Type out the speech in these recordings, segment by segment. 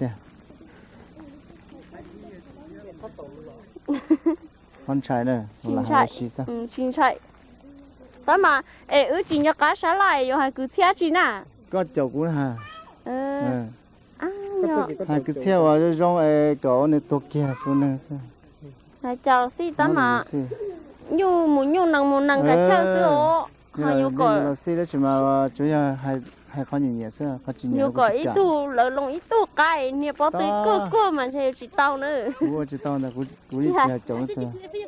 thế con trai nữa là chín chạy đó mà chỉ nhớ cá xá lại rồi hai cứ theo chị nè có chậu cũng ha hai cứ nhờ theo vào trong cậu này tổ kia xuống nè hai chào xí đó mà nhu muốn năng cái chào xí ô hai nhu cỏ là xí đó chỉ mà chủ yếu hai con nhìn nhẹ xưa con chỉ nhu cỏ ít tu lỡ lông ít tu cái nè bao tới cơ mà theo chỉ tao nữa cua chỉ tao là cú đi theo chậu xưa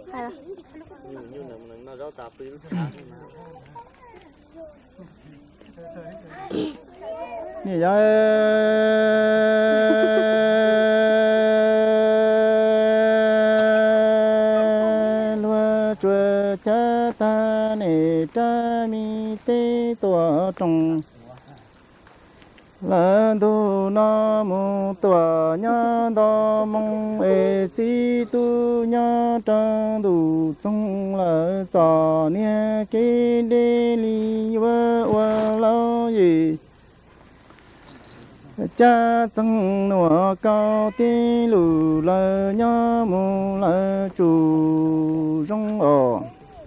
nè giờ lúa chua cha ta nè cha mi tê tua trồng lần tu na mu tua nhá đo mong chi tu nhá trang tu chung là gió nè cái đê li vơ lâu gì cha chẳng nọ cao tê lù lơ nhá mu lơ chủ rong ở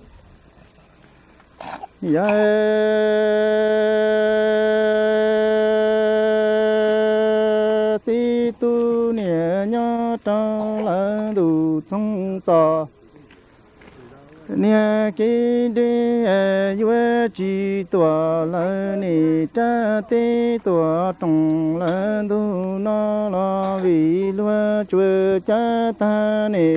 si tu nè nhá trang lơ đủ chung gió nè cái đê yue chỉ tua lơ nè cha tê tua trong lơ du nó lo vì lúa chua cha ta nè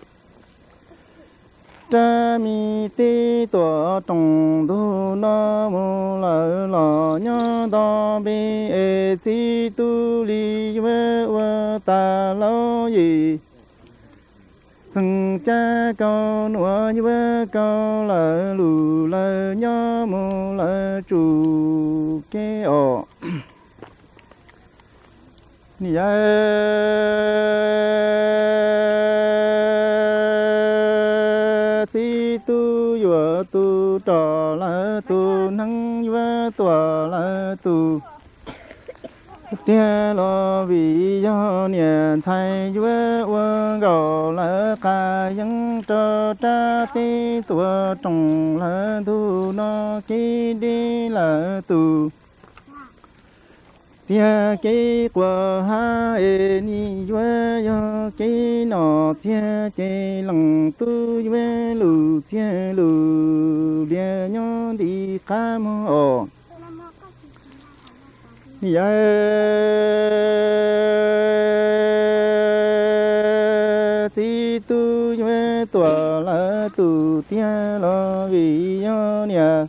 cha mi tê tua trong du nó mu lơ lo nhá đo bê si tu li yue ta lo gì sừng cha cao nuôi như bơ cao lợ lù lợ nhớ mù lợ chủ kê ọ nè si tu yua tu trò lợ tu nắng yua tua lợ tu tia lo vì do niệm thay vua vua gạo lỡ ca dân cho cha tê tua trồng lỡ tu nó kí đi lỡ tu tia kí qua ha ni vua do kí nọ tia kí lăng tu vua lù tia lù lia nhon đi cam ô ya ti tu yue tua la tu tia lo vi yo nia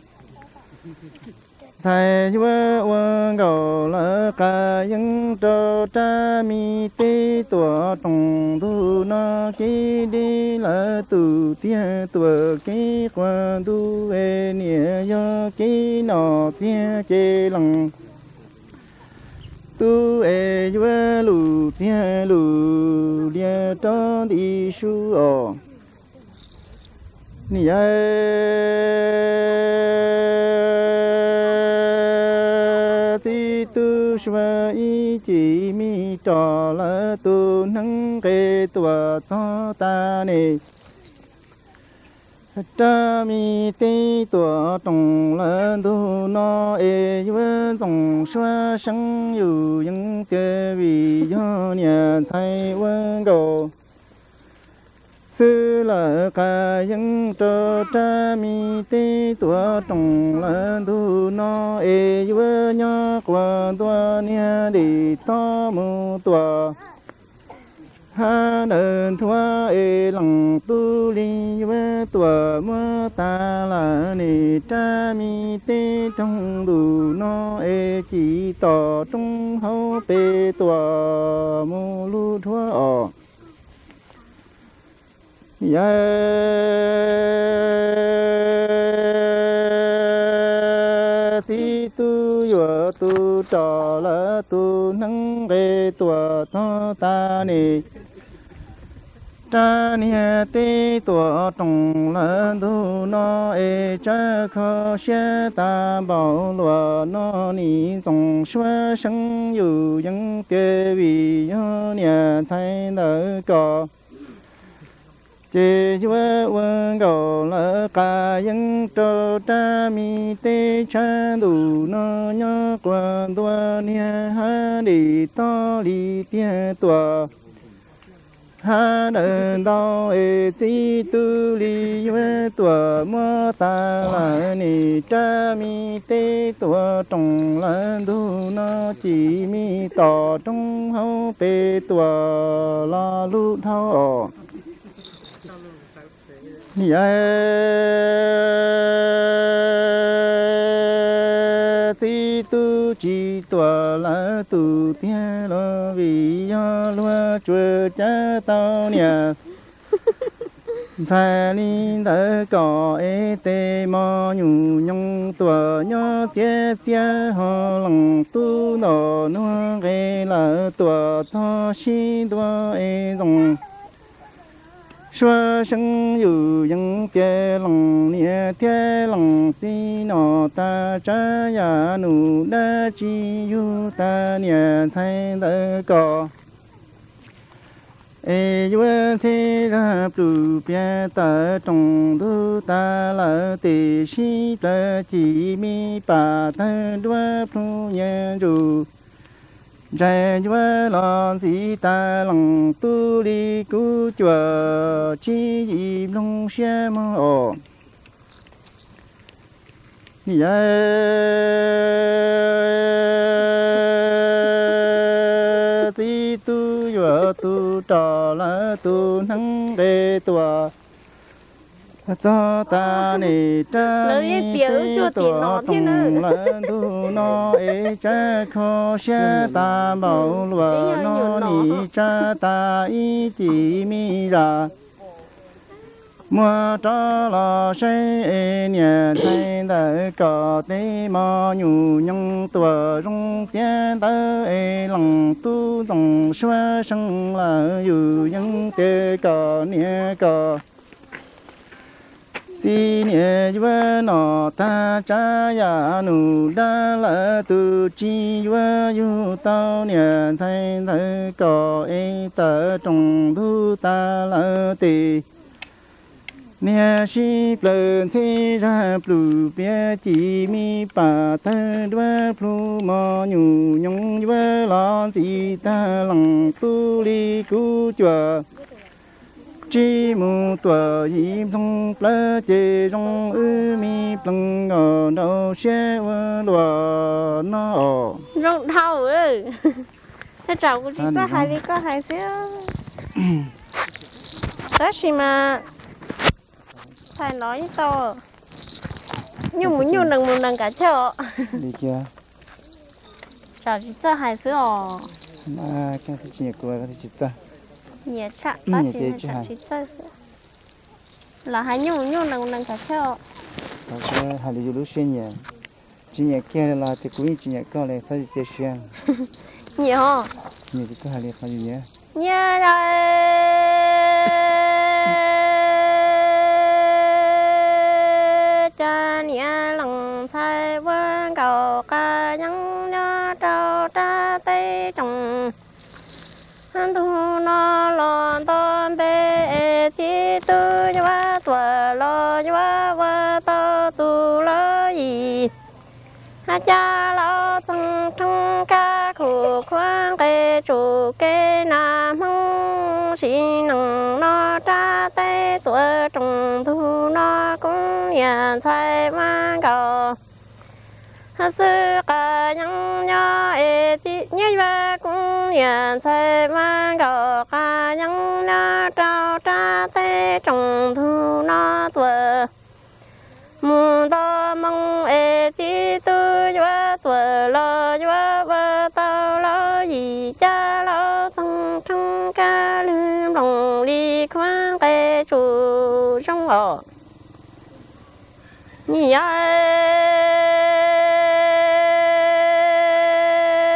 sai yue wang gao la ca yang cho cha mi tê tua trong tu na ki đi la tu tia tua ki quan tu e nia yo ki no tia che lăng tu e yue lu tia lu lia trong đi su o ni ai ti tu shua y chỉ mi trò la tu nắng kê tua cho ta ne cha mi tê tua trong la tu no e yue dòng xua生有因个为要年才温够sư là ca dân cho cha mi tê tua trong la tu no e yue nhá qua tua nia đi to mu tua ha đơn thua e lăng tu li với tua mơ ta là ni cha mi tê trong đủ nó e chỉ tỏ trong hậu bê tua mô lu thua ọ ya ti tu yo tu trò la tu nắng ghê tua cho ta ni cha nia tê tua trong lần thu nó ê cha khó xe ta bảo lúa nó ni dòng xóa sinh yu những kế vì nia thay nở cỏ chế chúa quân cầu lỡ cả những trò cha mi tê cha đủ nó nhớ quan tua nia ha đi to đi tia tua ha đơn đau ê tí tu li với tua mơ ta là ni cha mi tê tua trong lần đủ nó chỉ mi tỏ trong hậu bê tua la lu thao tí tu chỉ tua là tu tia lo vì do lúa chúa cha tao nhà sai linh đỡ cỏ ê tê mò nhủ nhung tua nhó chia chia họ lòng tu nọ nuông ê là tua cho xin tua ê dòng xóa sinh yu những cái lòng nia cái lòng chi nọ ta cha ya nu đa chi yu ta nia thay đỡ cỏ ê yu thế ra bù bia ta trong du ta là tê si ta chỉ mi pa ta đua phu nhân ru trái chúa lo gì ta lòng tu đi cứu chúa chỉ im long xe mơ ya ti tu chúa tu trò là tu năng đề tua cho ta nề cha mi tê tua trong lần thu nó ê cha khó xe ta bảo lúa nó nì cha ta ý chỉ mi ra mua cho lo say ê nhà thay đỡ cỏ tê mò nhủ nhung tua rung chia đỡ ê lòng tu dòng xóa sân là yu những tê cỏ nia cỏ chi nia yua nọ ta cha ya nu đa la tu chi yua yu tao nia thay đỡ cỏ ê tờ trong thu ta la tì nia si plơ thi ra plu bia chỉ mi pa ta đua plu mò nhủ nhung yua lo gì ta lòng tu li cu chùa chỉ mu tua im thông plơ chế trong ư mi plâng ở đâu xe lúa nó rong thau ơi cái trâu của chị có hai đi có hai xíu đó gì mà thầy nói to nhưng muốn nhiều lần cả chợ đi chưa chào chị cho hai xíu mà cái gì của cái chị cho nhẹ chặt bác sĩ chặt chị cho là hai nhiều lần cả chợ có cái hai đứa lúc sinh nhỉ chỉ nhẹ kia là thì cũng chỉ nhẹ cao này sao chị xuyên nhiều hả nhiều thì có hai đứa phải gì nhé nhẹ rồi cha nhẹ lòng thay vân cầu ca nhắn nhớ trâu tra tây trồng thu nó lon ton bê chi tu nhua tua lo nhua vơ to tu lo gì ha cha lo trong trong ca khu khoang kê chủ kê nam hông xin nằng nó tra tây tua trong thu nó cũng nhận thay mang cầu sư ca nhang nhớ ê ti nhớ về cũng nhận thay mang cầu ca nhang nhớ trao tra tê trong thu nó tuổi mù to mong ê ti tu nhớ tuổi lo nhớ vợ tao lo gì cha lo trong trong ca lưm lòng đi khoang kê chủ trong họ nhỉ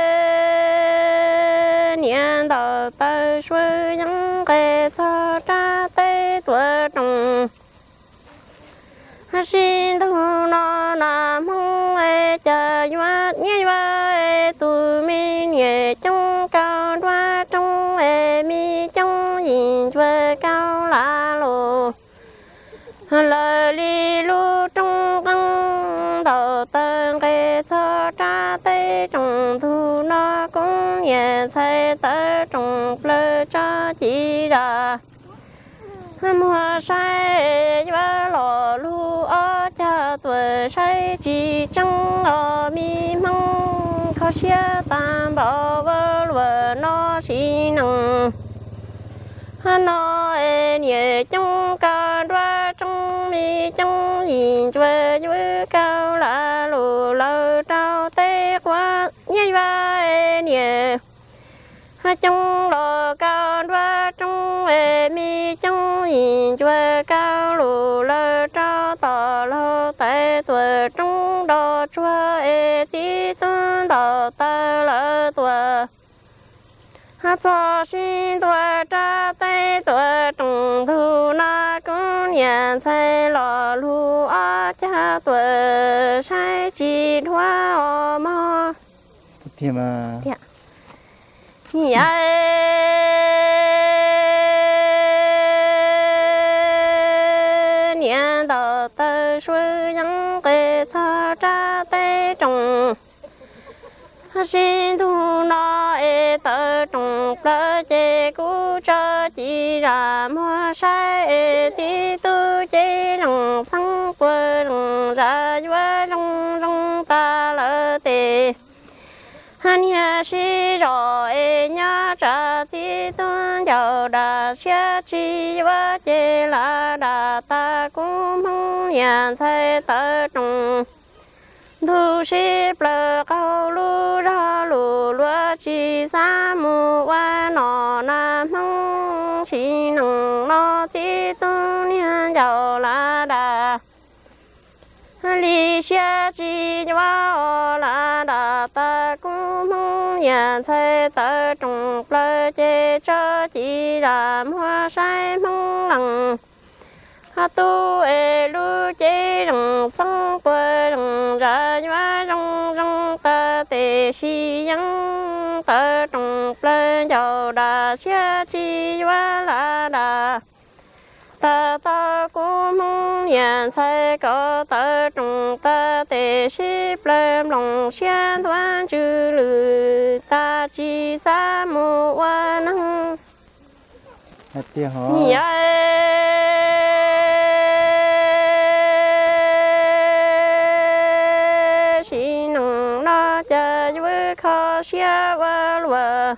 niên đầu tơ suy những kê cho tra xin tu nó nam hung ê chờ doa nhai va ê tu mi nhẹ trong cao đoa trong ê mi trong nhìn chua cao la lô lời li lu trong tăng đầu tân kê cho tra tê trong thu nó cũng nhẹ xây tới trong lơ cho chỉ ra mùa say và lò lu ở cha tuổi say chỉ trong lò mi mong khó xia tam bảo vợ vợ nó chỉ nằng nó nhẹ trong cao đoa trong mi trong nhìn chơi với cao là lù lơ trao tê quá nhây va nhẹ trong lò cao đoa trong mi trong nhìn chơi cao lù lơ trao tỏ lô tê tuổi trong đò chua tí tuân đò ta lỡ tuổi cho xin tuổi tra tây tuổi trùng thu na cũng nhận thấy lò lu ở cha tuổi sai chỉ hoa ở mò thì mà dạ nhận đầu tư suy những cái cho tra tây trùng xin thu nó tơ trùng plơ chê cú cho chỉ ra mua sai thì tu chê rong sang quê rong ra vua rong rong ta lỡ tê han ya si rồi nhớ trả thì tuân giàu đà xia chi vua chê là đà ta cũng mong nhận thấy tơ trùng thu sĩ plơ cao lu ra lu lúa chi sa mu wa nọ na mong chi nằng nó ti tu niên giàu la đà li xia chi wa la đà ta cũng mong nhận thấy tơ trùng plơ chê cho chi làm hoa sai mong lằng tu lu chế rong sang quê rong ra nhua rong rong ta tê si yang ta trồng plơ giàu đà xia chi wa la đà ta ta cũng mong nhận thấy có ta trồng ta tê si plơ lòng xia thoáng chữ lư ta chi sa mu wa năng thì họ xia va lùa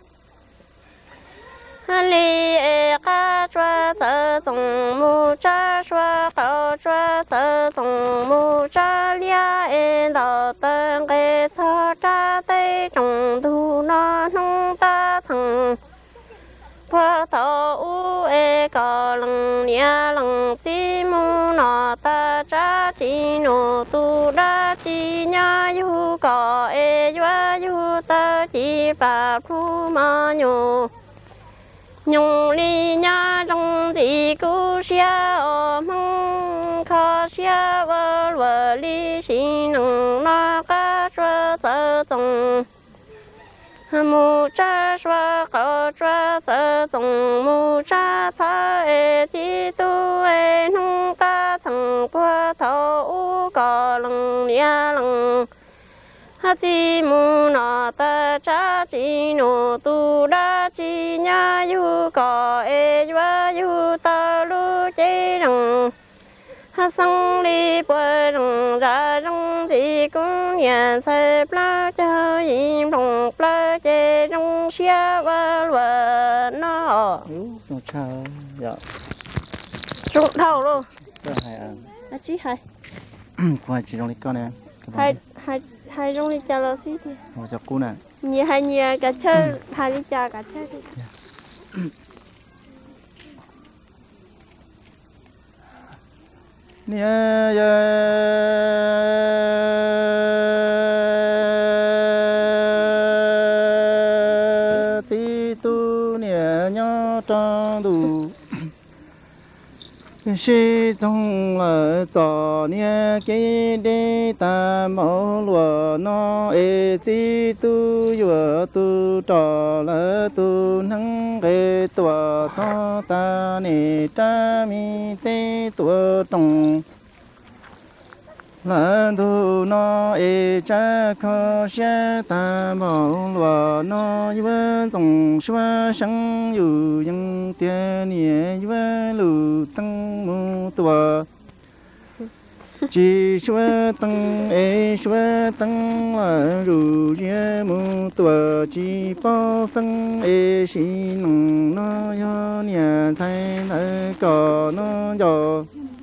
li ca choa tơ tông mu cha choa cao choa tơ tông mu cha lia đào tân kê cho cha tây trồng thu nó nông ta thằng qua thọ u cò lăng nia lăng chi mu nọ ta cha chi nô tu đa chi nha yu cò doa yu ta chi bà phu ma nhô nhung li nha trong gì cú xia ở mong khó xia vơ vơ li xin nông nó cá chua tơ tông mu cha xoa cao choa tơ tông mu cha tha ti tu nông ta thằng qua thọ u cò lăng nia lăng chi mu nọ ta cha chi nô tu đa chi nha yu cò doa yu ta lu chế rong sang li bơi rong ra rong gì cũng nhận thấy plơ cho im rong plơ chế rong xia va lùa nó trong chào dạ trúng đầu luôn rất hay à chí hay qua chỉ trong lịch con này hai trong lịch chào là gì thì họ chào cô nè nhiều cả chơi hai lịch chào cả chơi đi nia ya chi tu nia nho trong đủ sĩ trong là cho nia cái đê ta mẫu lúa nó ê chi tu vừa tu trò là tu nắng ê tua cho ta nè cha mi tê tua trồng là tu nó ê cha khó xa ta mẫu lúa nó vừa trồng xóa sáng yu yang tiền nè vừa lù tăng mu tua chỉ xóa tăng ê xóa tăng là rù ye mu tua chỉ bao phân ê xí nông nó yo nhà thay nơi cỏ nó yo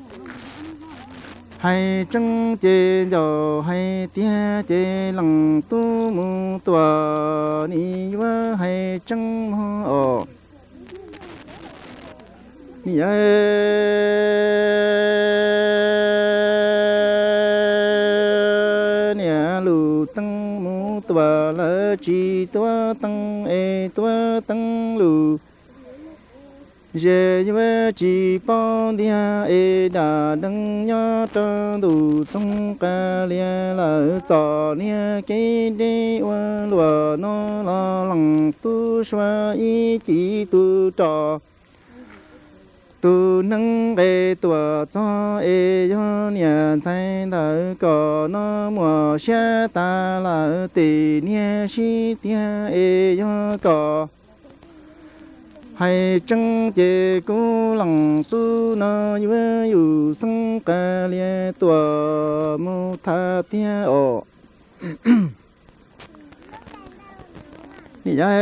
hay trăng chê yo hay tia chê lăng tu mu tua ni wa hay trăng ho ni tăng mu tua là chỉ tua tăng ê tua tăng lù dễ với chỉ bao dia ê đã đăng nhớ trơn đủ trong cả lia là cho nia cái đi qua lúa nó lo lắng tu xoa ý chỉ tu trò tu nâng ê tua cho ê yo nhà thay đỡ có nó mùa xe ta là tỷ nia si tia ê yo có hay trăng chê cố lòng tu nó với yu sông ca lia tua mu tha tia ồ ya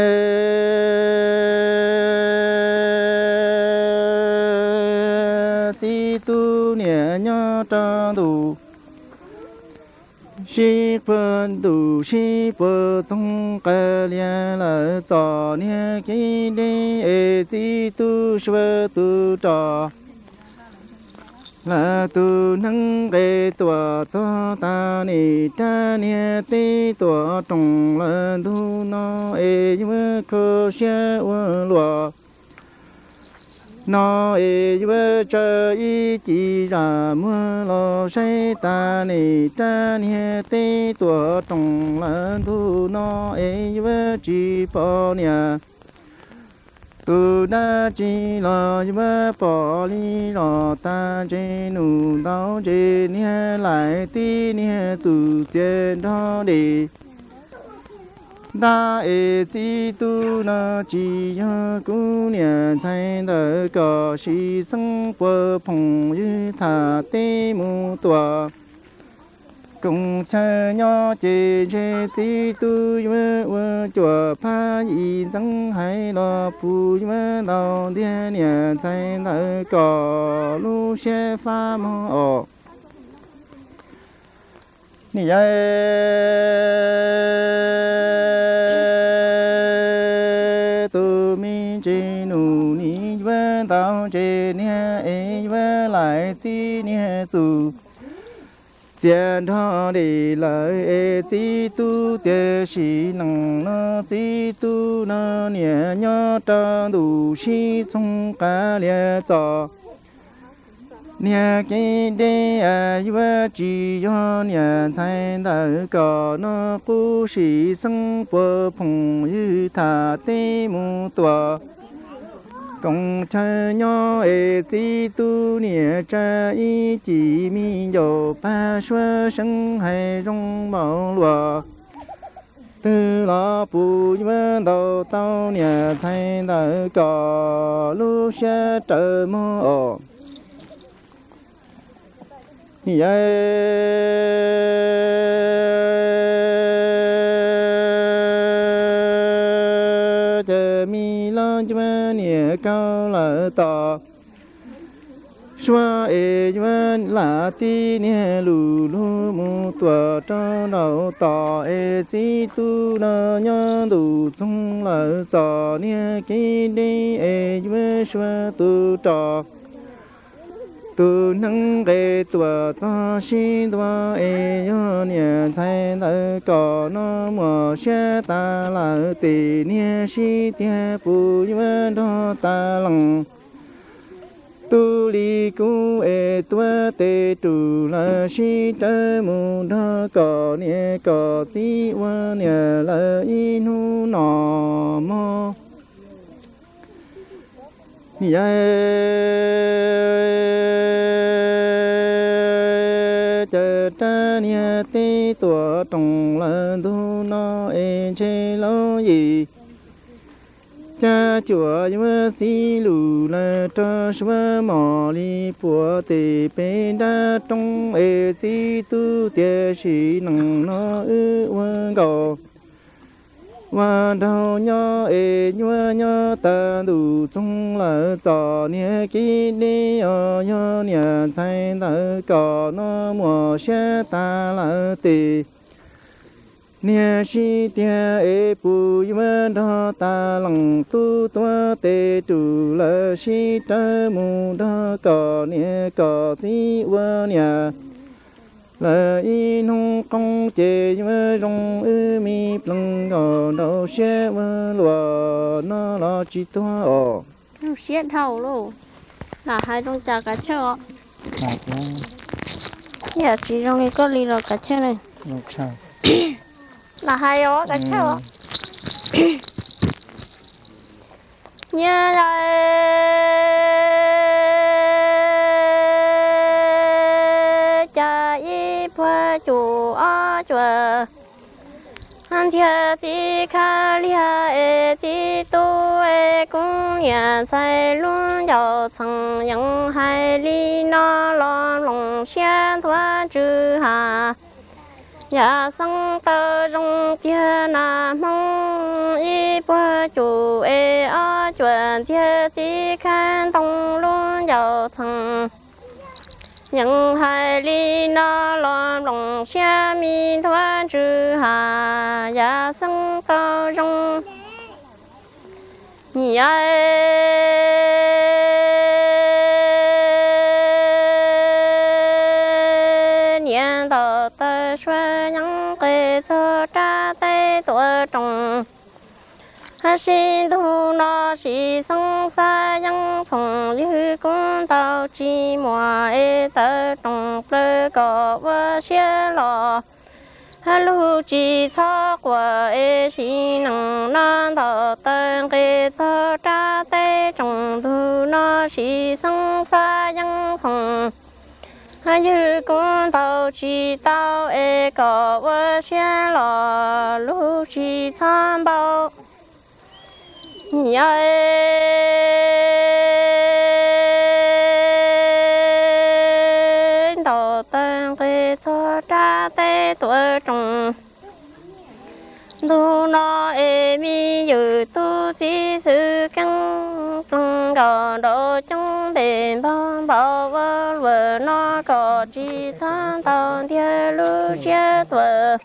si tu nia nhớ tra đủ si phân đủ si phân trong cái lia là cho nia cái đi ê si tu sơ tu trò là tu nâng cái tua cho ta ni cha nia tê tua trồng là tu nó ê với cơ xe lúa nó ê với trời ý chỉ ra mưa lo say ta ni cha nia tê tua trồng là tu nó ê với chỉ bỏ nia tu đã chỉ lo với bỏ đi lo ta chỉ nụ đau chỉ nia lại tí nia tu tiền đó đi đa ê tí tu na chỉ ya cú nia thay đỡ có si sinh bờ phong yu thả tê mu tua cùng chơi nhỏ chế chế tí tu vơ chùa pha y dân hay lo phù đầu địa nhà thay đỡ có lu xe pha mò nị tu mi chế nụ ni vơ tao chế nia ê vơ lại tí nia tu tiền thọ đi lời ê tí tu tê sĩ năng nó tí tu nó nhẹ nhớ trơn đủ sĩ trong cả lẽ cho nhẹ cái đê à vợ chỉ cho nhẹ thay đỡ có nó cú sĩ sinh bờ phong yu thả tê mu tua công chơi nhỏ ê tí tu nia cha ý chỉ mi dầu ba xua sinh hay rong bảo lúa từ lo bù với đầu tàu nia thay đỡ có lu xe trời mưa mi lo cho nia cao là to xóa ê yuan là tí nia lù lù mu tua cho đầu to ê si tu na nhớ đủ chung là cho nia cái đi ê yuan xóa tu trò tu nâng ghê tua cho si tua ê yo nia thay đỡ có nó mùa xe ta là tỷ nia si tia bù yuan đó ta lăng tu li cu e tua te tu la shi ta mu da có nia có ti wa nia la i nu no mo ya cha ta nia te tua trong la du no e che lo yi cha chúa nhưng xí lù là cho chúa mò li bùa tề bê đa trong ê xí tu tiề sĩ nằng nó ư quan cầu và đầu nhỏ ê nhua nhỏ ta đủ trong là trò nia kí đi ở nhỏ nia chạy ta có nó mùa xe ta là tề nia shi tia e pu yma da ta lang tu tua te tu la shi ta mu da ka nia ka ti wa nia la i nong kong che yma rong ư mi plong go do she wa lua na la chi tua o xiết đầu luôn là hai trong trà cá chợ giờ chỉ trong cái có ly rồi cá chợ này là hai ó cá chợ nhớ lại cha y phơi chủ ó chùa anh thiệt chỉ khá lia e chỉ tu e cũng nhận sai luôn giàu chẳng những hai ly nó lo lòng xe thoa trừ hà ya sang tơ rong kia na mong y bơ chủ e ở chuyện thiệt chỉ khăn tông luôn giàu chẳng những hai ly nó lo lòng xe mi thoa trừ hà ya sang tơ rong nhị niên tờ tơ xuân những cái thơ tra tây tuổi trồng xin thu nó chỉ sống xa những phòng như cũng tàu chỉ mùa e tơ trồng plơ có vơ xe lò lu chỉ cho của e chỉ nằng non tờ tơ cái thơ tra tây trồng thu nó chỉ sống xa những phòng như con tàu chỉ tàu e có vơ xe lò lu chỉ tham bao nhớ tàu tàu cái cho ra tê tuổi trồng tu nó e mi dự tu chỉ sự căng trăng gò độ trong đền bao bao vợ nó có chỉ tham tàu theo lu xe tuổi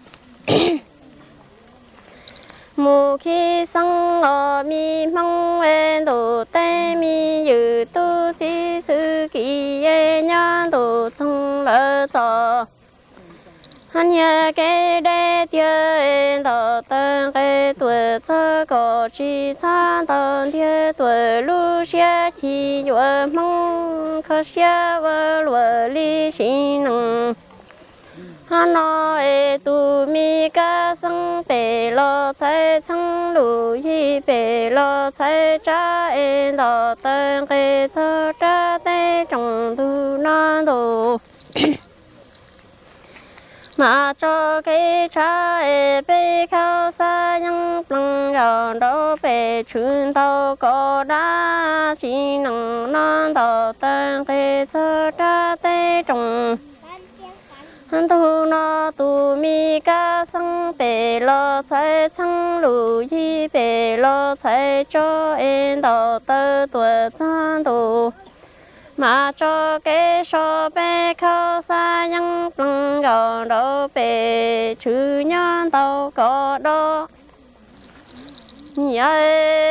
mù khi sang ở mi mong em đồ tê mi dự tu chỉ sự kỳ e nhá đồ trong lỡ gió anh nhớ cái đê tia em đồ tân cái tuổi thơ có chỉ tham tàu theo tuổi lu xe chỉ vừa mong khó xe vừa lúa li xin nâng nó e tu mi ca sang bể lo trái sang lù hi bể lo trái cha e lo tân cái thơ cha tê trồng tu non đồ mà cho cái cha e bê khao xa những plăng gạo đó bể chuyên tàu có đá chỉ nằng non đồ tân cái thơ cha tê trồng tu nó tu mi ca sang bể lo trái sang lù hi bể lo trái cho em đầu tơ tuổi sang tu mà cho cái so bể khao xa những plăng gạo đâu bể chữ nhân tàu có đó nhớ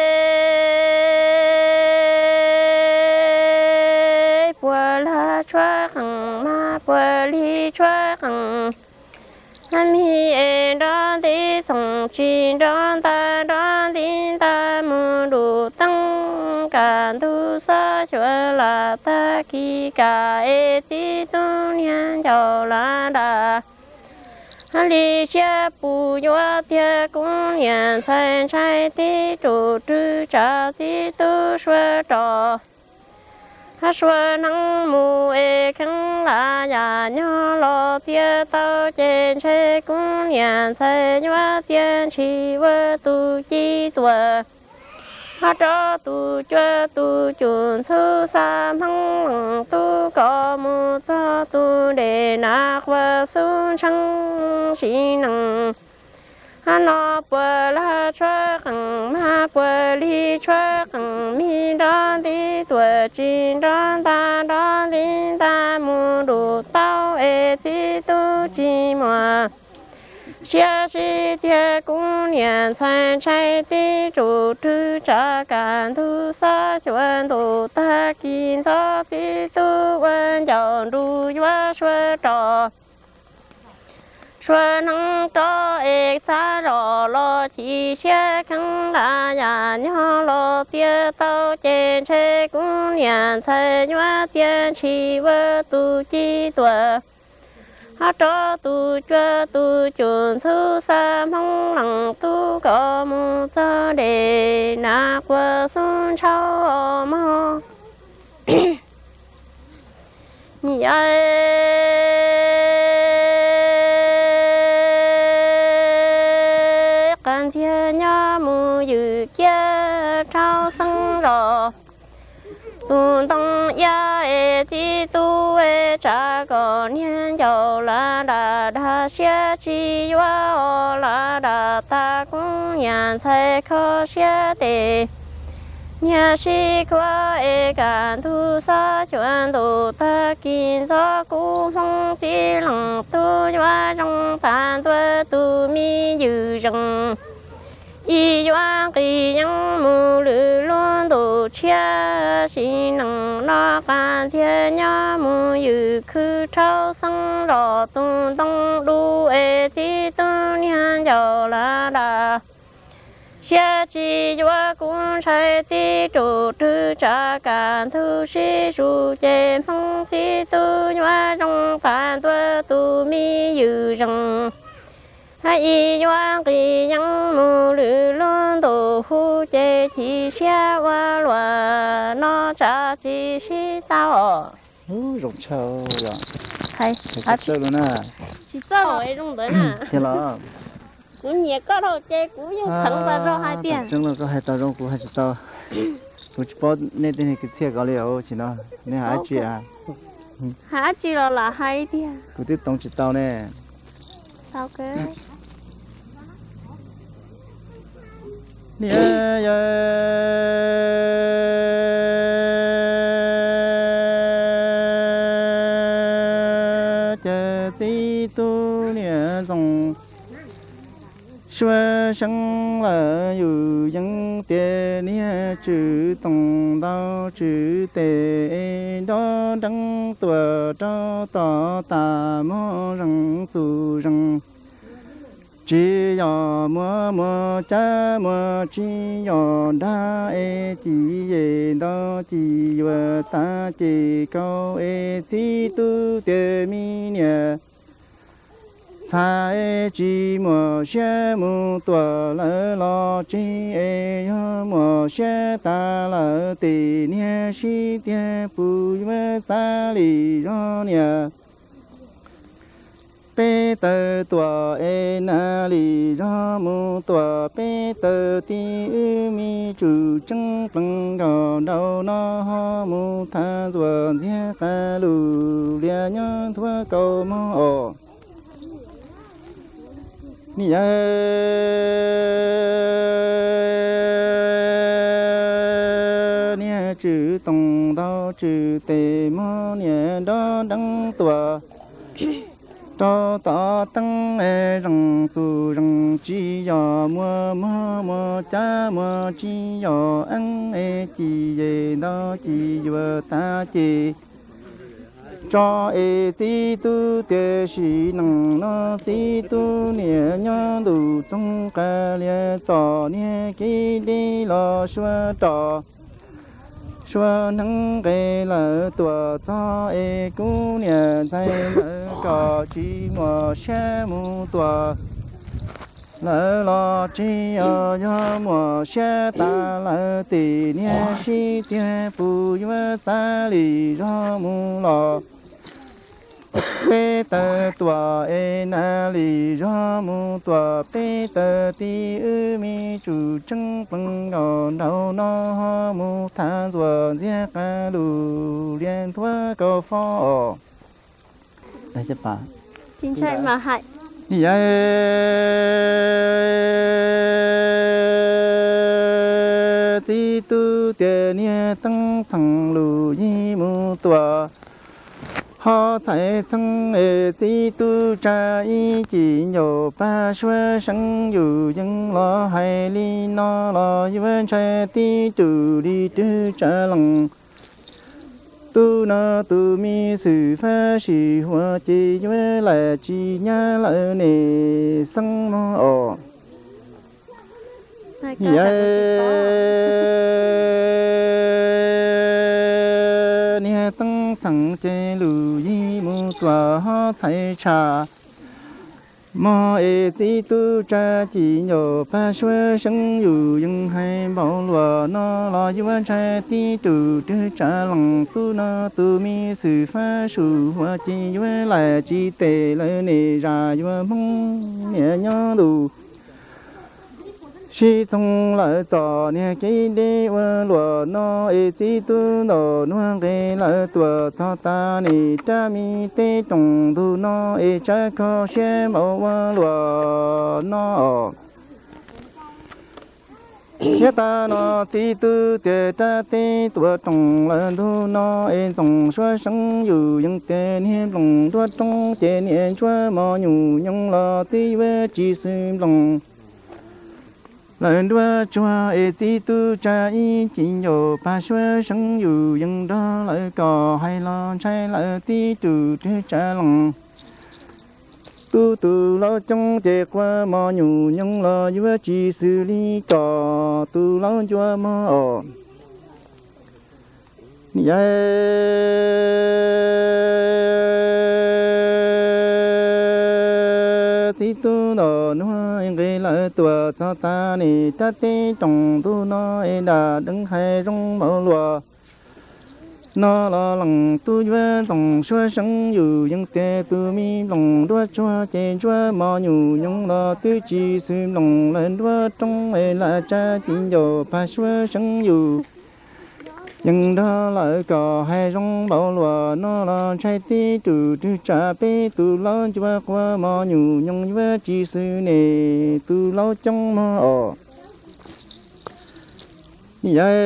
bùa la chua khăng ma bùa li chua khăng anh mi e đón đi sông chi đón ta đón đi ta mưa đủ tăng can tu sa chua la ta ki ca e ti tu nian chao la đà lý xia bù yo tia cung nian cai cai ti trụ trư cha ti tu xue trò ha xue năng mù e khăng la ya nhỏ lo tia tao trên xe cung nian cai yo tiên chi vơ tu chi tua ha cho tu chua tu chun su sa măng tu có mu cho tu để nạc và su chăng xí năng ha nó bờ la chua cẳng ma bờ li chua cẳng mi đón đi tuổi chín đón đi ta mu đủ tao e ti tu chi mà xia xi tia cung nian cai cai ti trụ trư cha can tu sa xuân tu ta kim cho ti tu wen chọn ru yuan xuân trò xuân năng trò ek sa rò lo chi xia khăng la ya nhỏ lo tia tao trên xe cung nian cai yuan tiên chi vơ tu chi tua ha cho tu chua tu chun su sa mong lăng tu có mu cho để na qua sun chao mo nhị ai can chia nhá mu yu kia chao sang rò tu tông ya e ti tu e cha có niên giàu la đà xia chi wa o la đà ta cũng nhàn sai khó xia tề nhà si qua e can tu sa chuan tu ta kin do cu phong chi lăng tu wa trong tan tu mi yu rừng y yuan kỳ yang mu lư luân tu chia xi năng lo can chia nhá mu yu khư trao sang rò tu tông du e ti tu nian giàu la đà xia chi yuan cũng sai ti trụ trư cha can thu si su chế phong ti tu yuan trong tan tu mi yu rừng hai yuan kỳ yang mu lư luân tu hu chế chi xia wa lua nó cha chi xí tao rụng sâu rồi hay sâu luôn à chỉ sao rồi rụng tới nè thế là cũng nhẹ có đâu chế cũng như thằng ta cho hai tiền chẳng là có hai tao rong cũng hai tao cũng chỉ có nên tên cái xe có liệu chỉ nó nên hai chị à hai chị là hai tiền cũng tiếp tục chỉ tao nè tao cái nè chờ tí tu nè dòng xuân sinh là yu dân tiền nè chữ tông đao chữ tề đó đăng tuổi cho tỏ tà mô răng su răng chỉ yo mua cha mua chỉ yo đa e chỉ ye đó chỉ vừa ta chỉ câu e chỉ tu đề mi nè cha e chỉ mua xe mua tua lỡ lo chỉ e yo mua xe ta lỡ tì nè si tiền bùi với cha lì ro nè bê tơ tua e na li ra mu tua bê tơ ti ư mi chủ trăng plăng gò đầu nó ho mu tha rùa nhé ca lù lia nhớ thua cầu mò ni ơ nia chữ tông đau chữ tề mò nia đó đăng tua cho ta tăng e răng su răng chi ya mua cha mua chi ya ăn e chi ye đó chi vừa ta chi cho e chi tu te shi năng nó chi tu nia nhớ đủ trong ca lia cho nia ki đi lo xua trò xua nắng gây lỡ tua cho e cú nhà tay lỡ cò chi mùa xe mu tua lỡ lo chi ở gió mùa xe ta lỡ tì nia si tia bù yua ta lì gió mu lò bê tơ tua e na lì gió mu tua bê tơ ti ư mi chủ trăng bằng ngò đầu nó ho mu tha rùa ria ca lù liên thua cầu phò đây sẽ bà chính chạy mà hại dạ ti tu tiền nia tăng sang lù yi mu tua họ chạy sang ê ti tu cha y chỉ nhiều ba xuân sang yu dân lo hay li no lo yu vẫn chạy ti tu đi tu cha lòng tu na tu mi sự phá sĩ hoa chỉ yu lại chỉ nhá lại nè sang nó ở nia tăng sang chế lù yi mu tua ho chạy cha mò ê ti tu cha chỉ nhiều ba xuân sang yu dân hay bảo lúa nó lo yu vẫn chạy ti tu tu cha lòng tu na tu mi sự phá sự hoa chỉ yu lại chỉ tề lại nè ra yu mong nhẹ nhớ đủ si trong lại cho nè cái đi qua lúa nó ê ti tu nó nuông cái lại tua cho ta nè cha mi tê trồng tu nó ê cha khó xe màu qua lúa nó nhớ ta nó ti tu tê cha tê tua trồng lại tu nó ê trồng xóa生有những cái niệm lòng tua trồng chế niệm xóa mò nhủ những lo ti về chỉ sinh lòng lần đua chua ê ti tu cha y chỉ nhiều ba xuân生有những đó lại có hay lo trái lại ti tu cha lòng tu tu lo trong chế qua mò nhủ những lo yu chỉ xử lý có tu lo chua mò ti tu nó nuôi cái lợi tua cho ta nè ta tê trồng tu nó đã đứng hay trong mẫu lúa nó lo lòng tu về trồng xuân生有những tê tu mi lòng đua chua chế chua mò nhủ những lo tu chỉ sử lòng lên đua trong là cha chỉ nhiều ba xuân生有nhưng đó lại có hai trong bảo lúa nó là trái ti từ từ trả bê từ lâu cho qua mò nhủ nhung với chỉ sư nè từ lâu trong mò ở vậy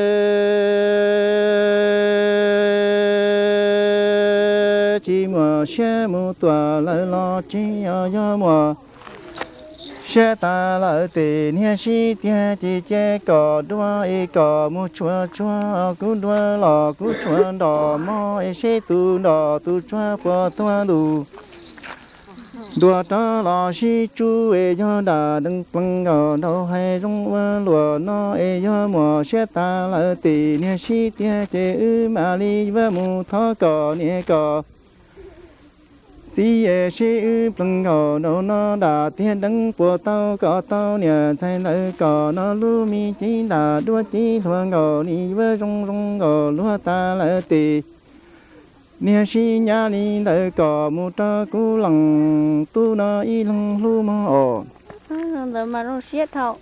chỉ mùa xe mùa tỏa lại lo chỉ ở mùa xe ta lại tiền nhà si tiền chỉ chế cỏ đua e cỏ mua chua chua cú đua lò cú chua đỏ mò e xe tu đỏ tu chua qua tua đủ đua ta lò si chu e do đã đừng quăng ở đâu hay trong lúa nó e do mùa xe ta lại tiền nhà si tiền chế mà đi với mu thọ cỏ nè cỏ si e si plung ngò đâu nó đã thiên đấng của tao có tao nhà thay lợi có nó lu mi chỉ đã đua chỉ thua ngò ni với rong rong ngò lúa ta lợi tì nia si nhà ni lợi có mu ta cú lòng tu nó y lăng lu mò ồ rồi mà nó xiết thầu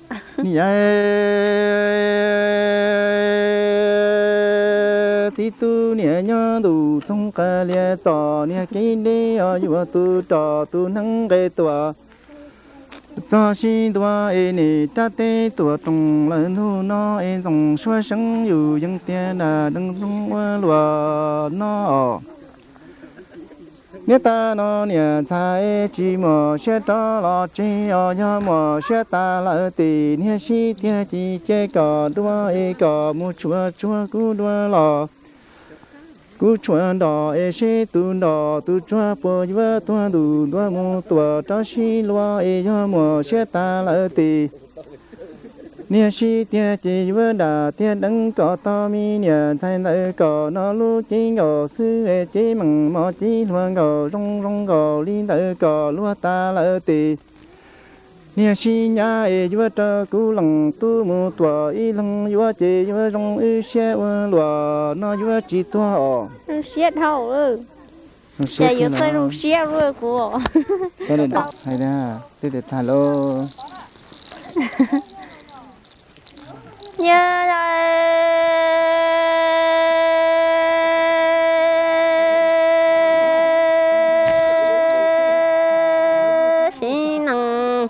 ti tu nia nhớ đủ trong cái lia trò nia cái đi ở giữa tu trò tu nắng cái tua cho si tua e nè ta tê tua trồng lên thu nó e dòng xuôi生有những tiền là đừng trong lúa nó nếu ta nó nhà trái chỉ mò sẽ cho lo chỉ ở nhà mò sẽ ta lại tì nhà si tiền chỉ chế cỏ đua e cỏ mua chua chua cú đua lò cú chua đỏ e sẽ tu đỏ tu chua bò vừa tua đủ đua mua tua cho si lúa e nhà mò sẽ ta lại tì nia si tia chỉ vừa đà tia đấng có to mi nia sai lợi có nó lu chỉ ngò sư e chỉ mừng mò chỉ luang ngò rong rong ngò li lợi có lúa ta lợi tì nia si nhà e vừa cho cú lòng tu mu tua y lòng vừa chỉ vừa rong y xe vừa lúa nó vừa chỉ tua xe thầu chạy vừa tới rong xe vừa của xe này đọc hay nè tiếp tục thả lô nhớ xin nằng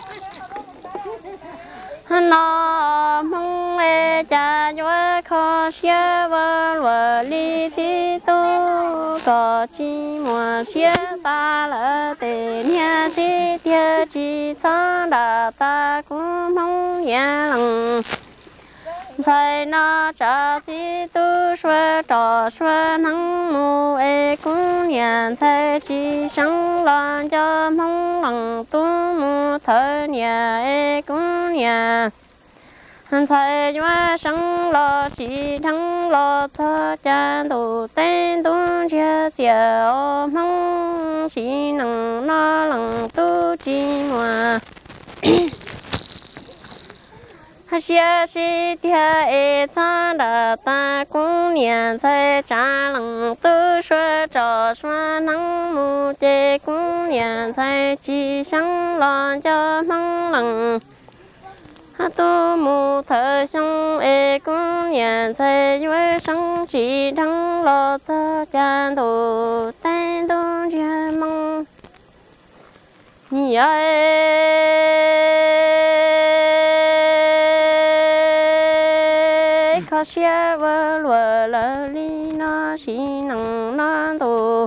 nó mong mẹ cha chúa khó xia vợ li thi tu có chi mùa xia ta lỡ tên nhà si tia chi ta đã ta cũng mong nhà lằng thầy nó trả thì tu xuôi trò xuôi nắng mù e cũng nhận thầy chỉ sáng loạn cho mong lòng tu mù thở nhà e cũng nhà thầy chúa sáng lo chỉ thắng lo thơ cha tu tên tu chia chiều mong chỉ nặng nó lòng tu chi mùa xia xí tia e ta đã ta cũng nhận thấy cha lòng tư xuôi trò xuôi nắng mù chê cũng nhận thấy chỉ sáng lo cho mong lòng tu mù thở xong e cũng nhận thấy vui sáng chỉ đắng lo cho cha tu tên tu chia mong khó xia vơ lùa lơ li nó xí nằng nó tù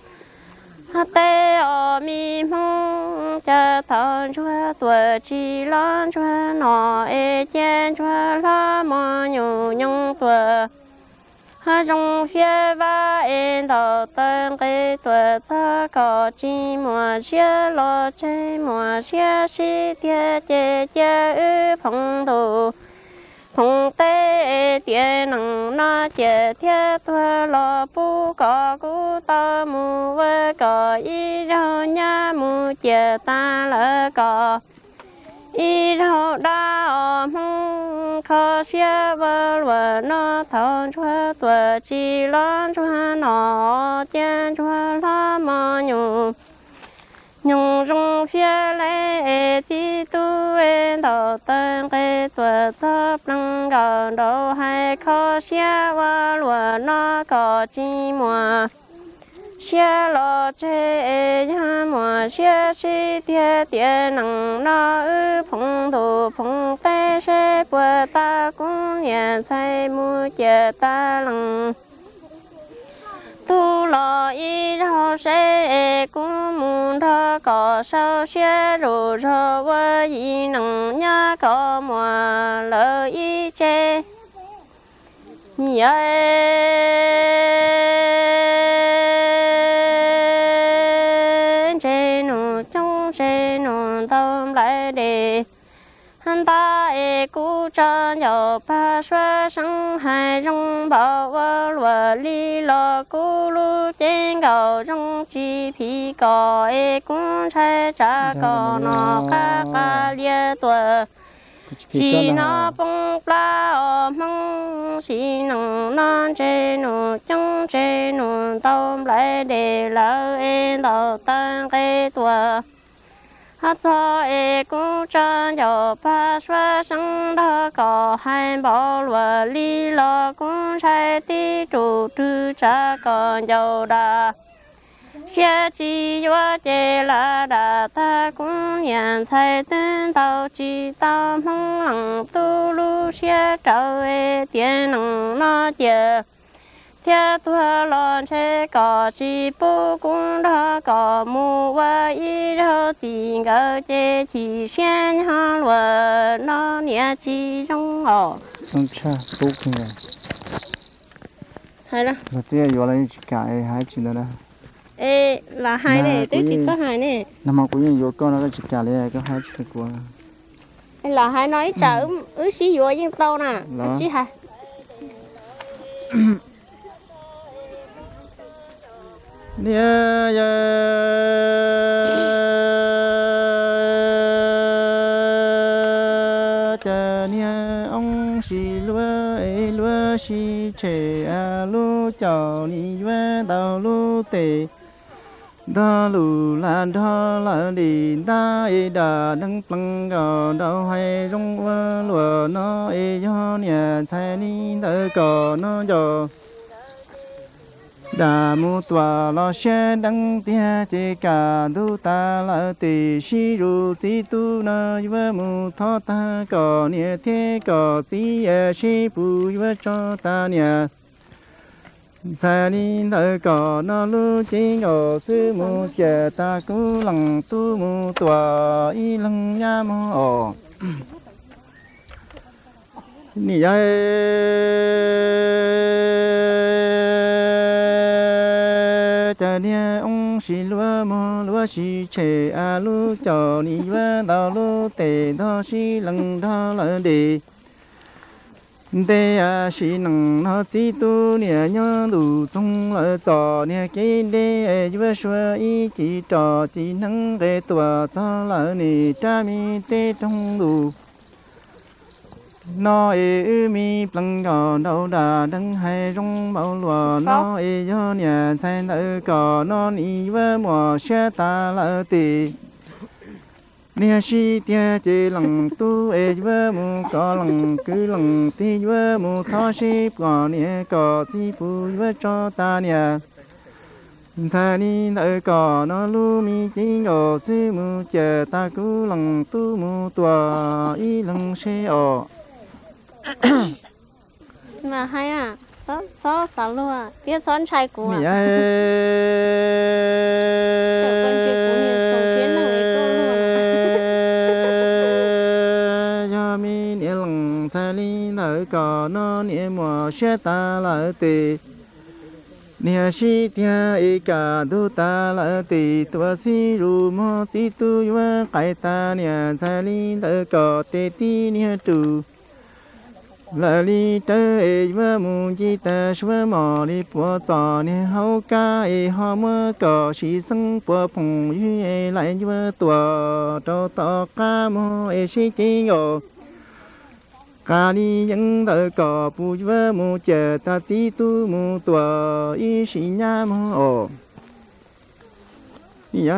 tê ở mi mong cha thọ chúa tuổi chi lon chúa nọ e chen chúa la mò nhủ nhung tuổi trong phía va en đầu tân cái tuổi cha có chi mùa xia lo chơi mùa xia xí tia chê chê ư phong tù phong tê tiền nằng nó chê thiết thua lo bu có cú ta mu vơ có y rau nha mu chê ta lỡ có y rau đa mong khó xia vơ vơ nó thon chua tuổi chi lon chua nó chen chua la mò nhung nhung trong phía lệ thì tu em đầu tân cái tuổi thấp năng gần đầu hai khó xia qua lúa nó có chi mùa xia lo chê ya mùa xia chi tia tia năng nó ư phong thủ phong tê xe bùa ta cũng nhận say mu chê ta lăng tu lo y rau xe cũng muốn thọ có sao xe rủ rau vơ y nằng nhá có mùa lỡ y chê nhớ chê nụ trong chê nụ tâm lại đề hắn ta e cú cho nhỏ ba xoa sáng hai trong bảo vơ lùa li lo cú lu trên cầu trong chi phi cò e cũng sai trả cò nó ca lia tuổi chỉ nó bông pla ở mong chỉ nằng non chê nụ trong chê nụ tâm lại để lỡ em đầu tăng cái tuổi hát cho e cũng cho nhỏ ba xoa sáng đó có hai bảo lùa li lo cũng sai tí trụ trư trả còn giàu đà xe chi quá chê là đà ta cũng nhận thấy tên tàu chi tàu mong lặng tu lu xe trâu e tiền nặng nó chờ theo thua lon xe có chi bố cũng đã có mua và ý đâu thì ngờ chê chỉ xem hoa lùa nó nhẹ chi trong họ trong cha bố cũng vậy hay đó rồi tiếc vừa lấy chỉ cả hai chỉ nữa đó ê là hai này tôi chỉ có hai này nằm mà cũng như vừa con nó chỉ cả lấy có hai chỉ của là hai nói chở ứ xí vô nhưng tao nè chứ hả nia ya cha nia ông xì lúa xì chè lúa chào ni vẽ đào lúa tê đa lù lan đa la đi đa đa đăng plăng gò đào hay rong qua lúa nó do nhà sai ni đỡ cò nó do đà mu tòa lo xe đăng tia chê cả đu ta la tì shi ru ti tu na yva mu tho ta cò nia thế cò ti shi pu yva cho ta nia sai ni đỡ cò nó lu chi ngô sư mu chè ta cú lăng tu mu tòa y lăng ya mu ồ ni ai cha nia ông xì lúa xì chè lúa cho ni vẽ đào lúa tê đó xì lăng đó là đi đê xì nằng nó chỉ tu nia nhớ đủ trong là cho nia cái đê vẽ xua ý chỉ trò chỉ nắng cái tua cho là ni cha mi tê trong đủ nó mi plăng gò đâu đà đăng hay rong bao lúa nó do nhà sai nợ cò nó ni vơ mùa xe ta lỡ tì nia si tia chê lằng tu vơ mu cò lằng cứ lằng ti vơ mu thọ si cò nia cò si pu vơ cho ta nia sa ni nợ cò nó lu mi chỉ ngô sư mu chờ ta cứ lằng tu mu tua y lằng xe ồ mà hay à sao sao luôn à biết son trai của mi con chị cũng như sống tiến năng ấy con luôn ya mi nia lằng sa li nợ cò nó nia mùa xe ta lỡ tì nia si tia cả du ta lỡ tì tua si ru mo si tu yua kai ta nia sa li nợ cò tê ti nia tu la li tơ vơ mu chi ta shua mò li po cho ni hao ca ho mơ cò si sưng po phong yu lại vơ tua cho to ca mo si chi ngô ca li những tơ cò pu vơ mu chè ta chi tu mu tua y si nha mo ồ ya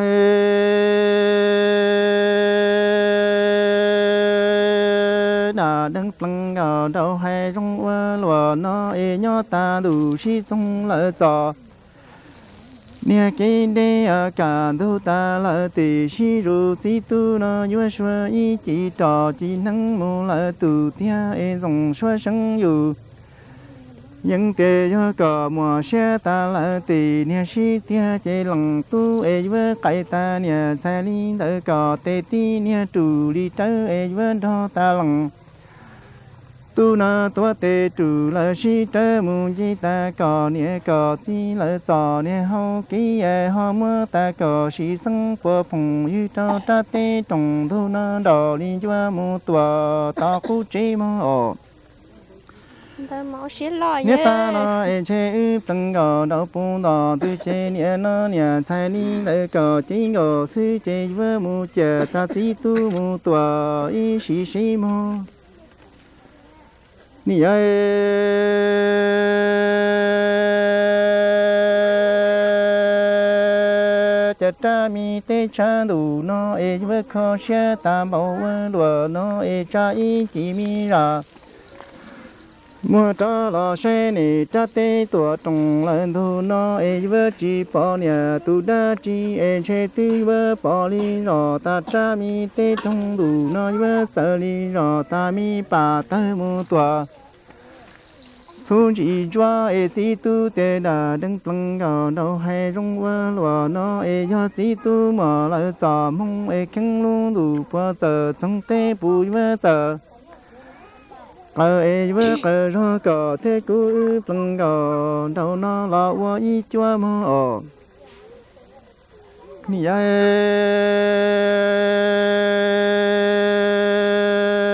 đà đăng plăng gò đâu hay rong qua lúa nó nhớ ta đủ si trong lỡ trò nia cái đê cả đâu ta lỡ tì si ru si tu nó yua xua y chỉ trò chỉ năng mu lỡ tu tia dòng xua生อยู่những tê yo cò mùa xe ta lỡ tì nia si tia chế lằng tu vơ cái ta nia sai li đỡ cò tê ti nia trù li trớ vơ đó ta lằng tu na tua tê trù lỡ si trớ mu chi ta cò nia cò chi lỡ trò nia hao kí ho mơ ta cò si sưng po phong yu cho ta tê trồng thu na đò li chua mu tua ta khu chi mo ồ ta máu xí lo nia ta nó chê ư plăng gò đâu pu đò tu chê nia nó nia sai li lỡ cò chi ngô sư chê vơ mu chè ta tí tu mu tua y si si mo ni ai cha cha mi tê cha đủ nó vơ khó xe ta bảo vơ lúa nó cha y chỉ mi ra mua cha lo xe nè cha tê tua trồng lên thu nó vơ chỉ bỏ nhà tu đa chỉ chê tư vơ bỏ li rò ta cha mi tê trồng đủ nó vơ sợ li rò ta mi bà tơ mu tua su chỉ cho chỉ tu tê đà đăng plăng gò đâu hay rong qua lúa nó do chỉ tu mà lại cho mong khăn luôn đủ qua giờ trong tê bùi vơ giờ vơ cờ ro cò thế cú plăng gò đâu nó lo qua y chua mơ ồ ni ai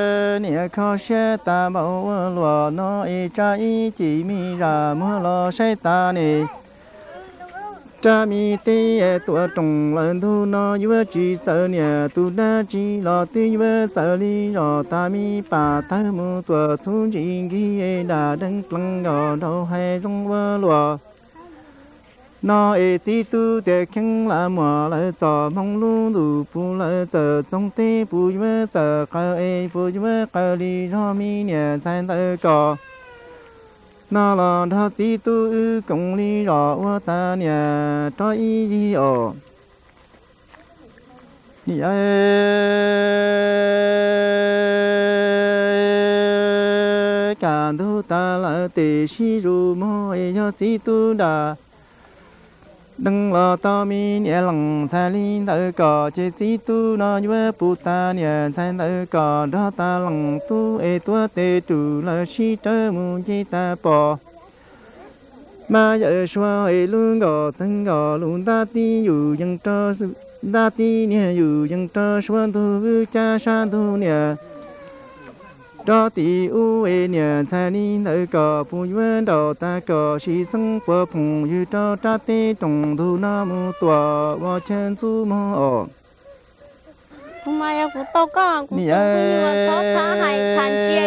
nhẹ khó xe ta bảo lúa nó cha chỉ mi ra mưa lo say ta nè cha mi tê tua trồng lần thu nó vừa chỉ sợ nhẹ tu đã chỉ lo tuy vừa sợ li rồi ta mi bà ta mu tua xuống chỉ ghi đã đăng lăng ở đâu hay trong vừa lúa nó chỉ tu để khăng là mỏ lại cho mong lu đủ bu lại cho trong tê bu vừa cho cái bu vừa cái li cho mi nhẹ sai tới có nó là đó chỉ tu công lý rõ ta nhẹ cho ý đi ở đi cả tu ta là để sĩ ru mô cho chỉ tu đã đừng lo to mi nhẹ lòng sai linh tới cỏ chế chỉ tu nó như bù ta nhẹ sai tới cỏ đó ta lòng tu tua tê trụ là sĩ trơ mu chế ta bỏ mà giờ xóa luôn gò chân gò luôn ta ti dù dân cho ta ti nhẹ dù dân cho xóa tu cha sa tu nhẹ cho ti u nhẹ sai linh tới cỏ bù yuan đầu ta cỏ sĩ sinh bờ phùng yu cho cha tê trồng thu nam mu tua vào chân su mò không ai cũng tao có cũng như có thả hay than chia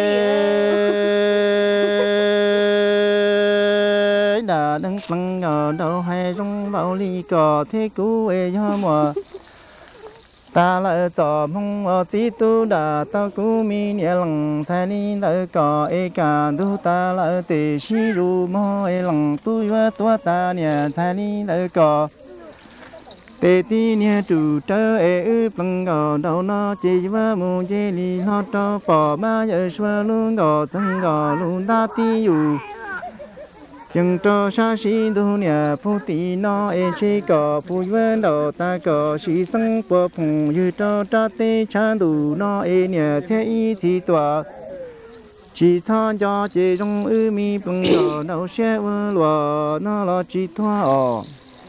đã đăng lăng ở đâu hay trong bao ly cỏ thế cú cho mùa ta lại cho mong chỉ tu đã ta cú mi nhẹ lòng sai đi tới cỏ cả tu ta lại để sĩ ru mò lòng tu tua ta nhẹ sai đi tới cỏ để ti nhẹ chủ trơ bằng gò đầu nó chỉ mu chỉ li nó cho bỏ ba giờ xóa luôn gò chân gò luôn ta ti dù dân cho sa sĩ tu nhà phu tì nó chỉ có phu vân đầu ta có sĩ sinh của phùng như cho cha tê cha đủ nó nhà thế ý chỉ tòa chỉ tham cho chỉ trong mi bằng đầu đầu xe vơ lúa nó lo chỉ thoa ở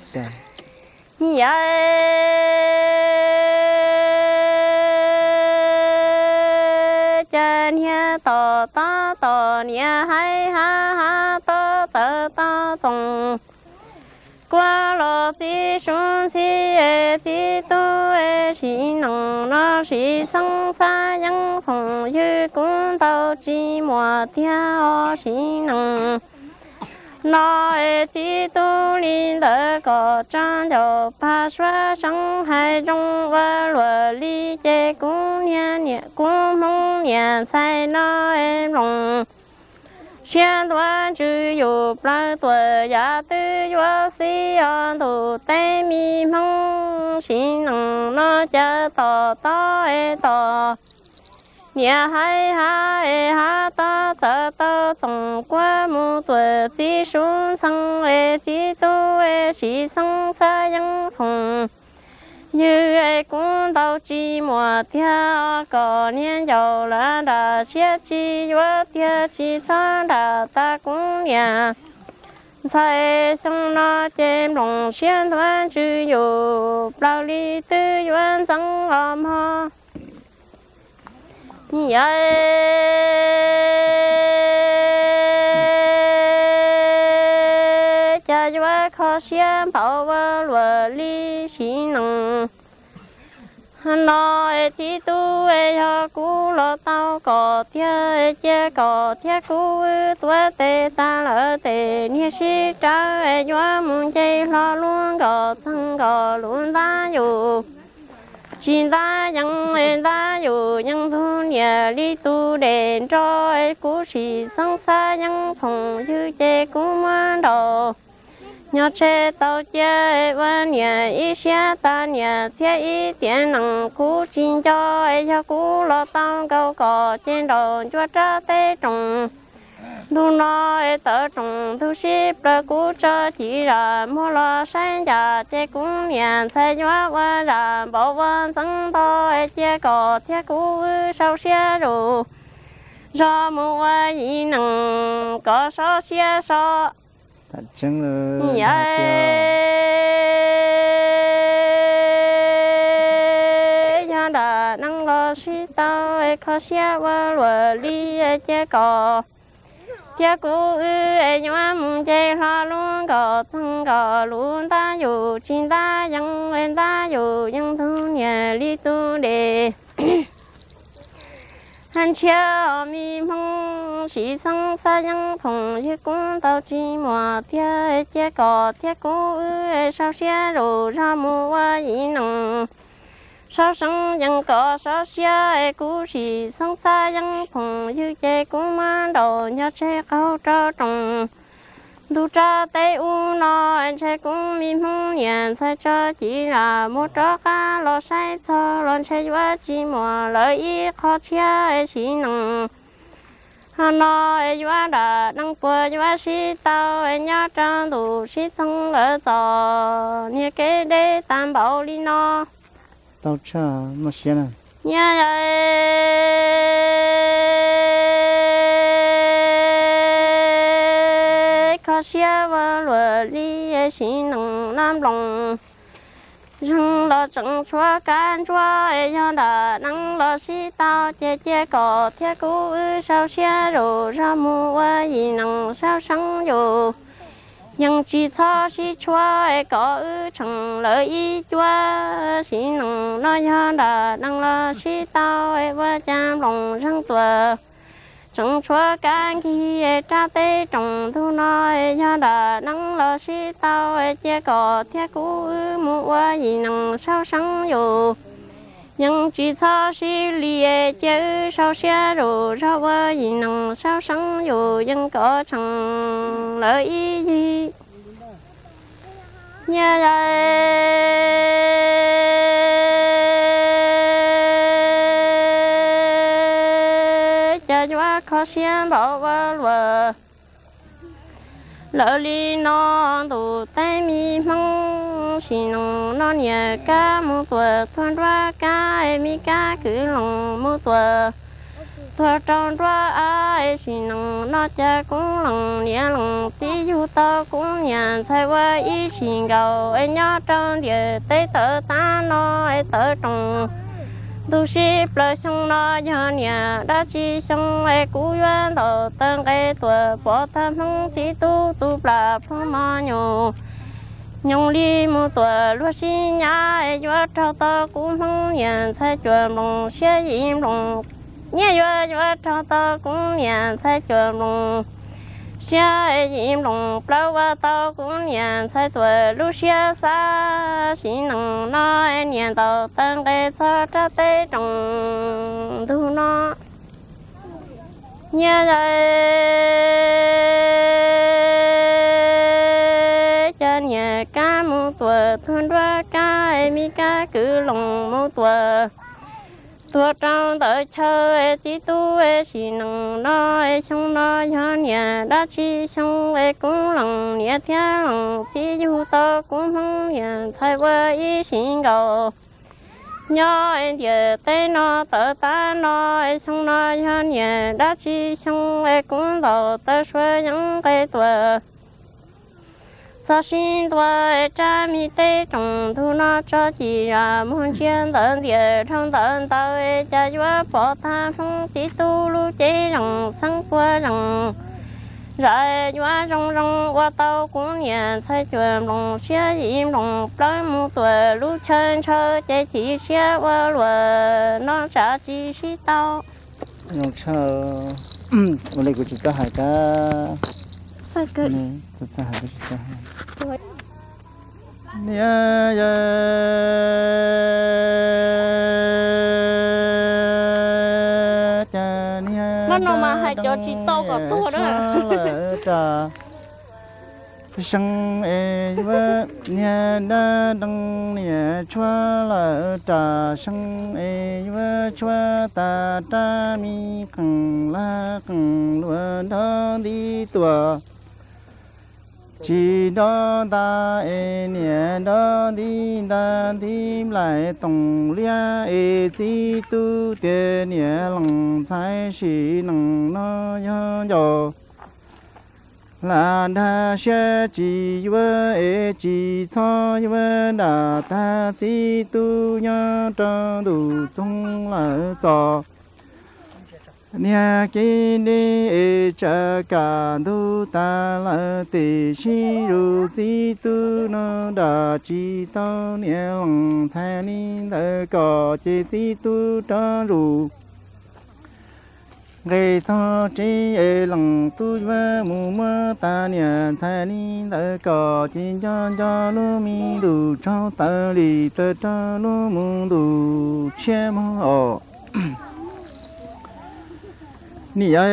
chân nhà tỏ ta tỏ nhà hay ha ha tỏ tớ ta trồng qua lò chỉ xuống chỉ tu chỉ nông nó chỉ sinh ra những phong như cũng đâu chỉ mùa theo chỉ nông nó chỉ tu linh đỡ có trang đầu pa xóa sang hai trong và lúa li chế cũng nhà cũng mong nhà sai nó em lòng xuyên toán chữ dụ bao tuổi giá tư giá si on thủ tây mi mong xin nông nó cha tỏ tỏ nhà hai ha ta sợ ta trồng qua mu tuổi chỉ xuống sang chỉ tu chỉ sang xa yang phong như cũng đâu chỉ mùa theo có niên giàu là đã chia chi và theo chỉ sang đã ta cũng nhà sai trong nó trên lòng xuyên thoáng chữ dụ bao ly tư yuan chẳng ôm ho cha chúa khó xuyên bảo và lúa ly xí nông nó chỉ tu cho cú lo tao có theo che có theo cú tuổi tê ta lỡ tê như xí trái chúa muốn chơi lo luôn có chẳng có luôn ta dù chỉ taยังtaอยู่ยังทุนอย่าลีตูเด่นจอยกูสีสังสายังผงชื่อเจกูมันดอยอดเชตเอาเจวันอย่าอีเสียตาอย่าเสียอีเตียนหนังกูจินจอยชากูรอตั้งเก่าก่อเจนดอนจัวจ้าเตจงดูน้อยเตอจงทุชีปลากูจะจีรามัวรอใช้ยาเจกุ้งเนียนใช้ยัวว่าราบอกว่าจังต่อเจก่อเทียกูเศร้าเสียรูรอมัวยีหนังก็เศร้าเสียซอ thật chân là ya đã năng lo si tao khó xia vơ lùa li chế cò tia cú nhua mùng chế lo luôn cò thân cò luôn ta dù chín ta yang lên ta dù yang thu nhà li tu đề han chia mi mong sĩ sang sa yang phong như cũng tao chi mùa tia chế cò tia cú sao xia rồi ra mua gì nằng sao sốngยังcó sao xia cú sĩ sang sa yang phong như chế cũng mang đầu nhớ chế câu cho trồng du cha tây u nó anh chế cũng mi mong nhận sai cho chỉ là một trò cá lo sai cho lo chế quá chỉ mùa lợi ý khó chia chỉ nằng nó quá đã năng bùa quá sĩ tao nhớ trang đủ sĩ sang ở giò như cái đấy tam bảo đi nó tao cha mà xia nè nhớ khó xia và lùa đi sĩ nằng nam lòng răng lo chẳng chúa can chúa cho đã năng lo sĩ tao chế cò thiết cú sao xia rồi ra mua gì nằng sao sáng dù nhưng chỉ cho sĩ chúa có chẳng lợi ý chúa sĩ nằng lo cho đã năng lo sĩ tao và cha lòng răng tuổi chẳng chúa can khi cha tê trồng thu nói cho đã năng lo sĩ tao chế cò thiết cú mua gì nằng sao sáng dù nhưng chỉ cho sĩ lìa chứ sao xe rồi sao vơ gì nằng sao sáng dù nhưng có chẳng lợi ý gì nhớ khó xiên bảo vơ lùa lỡ li nó tụ tay mi mong xì nông nó nhẹ cá mu tuổi thuần ra cá mi cá cứ lòng mu tuổi thuần trong ra ai xì nông nó cha cũng lòng nhẹ lòng tí du to cũng nhàn thay qua ý xì gầu ai nhớ trong địa tây tớ ta nó ai tớ trong tu sĩ plei sông nó cho nhà đã chi sông ai cú yuan đầu tân cái tuổi bỏ tham phong chỉ tu là phong ma nhổ nhung đi một tuổi lúc xí nhà ai yuan trâu to cũng phong nhà sai chuẩn lòng xe im lòng nhà yuan trâu to cũng nhà sai chuẩn lòng xe im lòng plau qua to cũng nhà sai tuổi lúc xe xa xí nằng nó nhà tàu tăng cái cho ra tây trồng thu nó nhà đây cho nhà cá một tuổi thôn ra cá mi cá cứ lòng một tuổi tua trong tới chơi tí tu chỉ nằng nó trong nó cho nhà đã chi trong cũng lòng nhẹ theo lòng chỉ du to cũng không nhà thay qua ý xin cầu nhớ giờ tây nó tới ta nó trong nó cho nhà đã chi trong cũng đầu tới xuôi những cái tuổi sao xin tôi cha mi tê trồng thu nó cho chị là muốn chuyên tận địa trong tận tới cha chúa bỏ tha phong chỉ tu lưu chế rằng sáng qua rằng rồi chúa rong qua tàu cũng nhà thay chuyện lòng xe im lòng tới một tuổi lưu chân chơi chế chỉ xe qua lùa nó trả chi xí tao nhung chờ hôm nay của chị cho hai cá sao cơ cho hai nia cha nia nó mà hai cho chị to có to đó sang e vợ nia đa đăng nia chua la ta sang e vợ chua ta ta mi căng la căng luôn đó đi tua chỉ đó ta e nia đó đi ta tìm lại tổng lia e ti tu te nia lòng sai si lòng nó yo là đa sẽ chỉ vợ e chỉ cho vợ đa ta ti tu nhớ cho đủ chung là cho nia ki ni e cha ka du ta la ti shi ru ji tu no da chi to nia long cha ni da ko chi ti tu ta ru gây cho trí e lòng tu vơ mù mơ ta nia cha ni da ko chi cho lu mi du cho ta li ta cho lu mu du che mo nị ai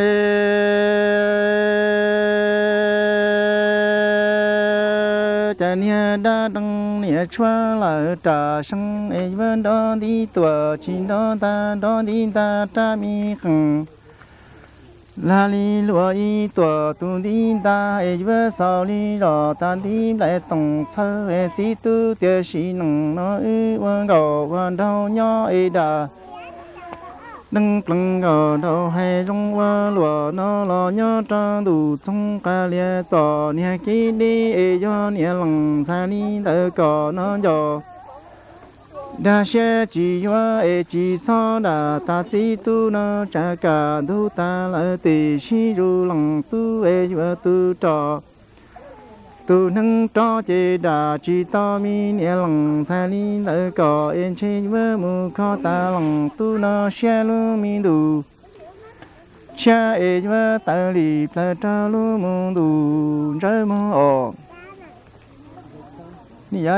cha nia đa đăng nia choa là trà săng ai vẫn đó đi tua chín đó đi ta cha mi khăng la li lúa y tua tu đi ta ai vẫn sao li rõ ta đi lại tổng thơ ai chỉ tu tiêu sĩ nông nó vẫn gạo vẫn đau nhỏ ai đã đừng pleng ở đâu hay trong qua lúa nó lo nhớ cho đủ trong cả lia trò nia kí đi e cho nia lòng xa đi đỡ cỏ nó giò đa xe chỉ qua e chỉ cho đà ta chỉ tu nó trả cả tu ta là tỷ sĩ ru lòng tu e vừa tu trò tu nâng cho chế đà chỉ to mi nia lòng xa đi đỡ cỏ en chế vừa mu khó ta lòng tu nó xe lu mi đủ cha e vừa ta li ta ta lu mu đủ rơi mu o nia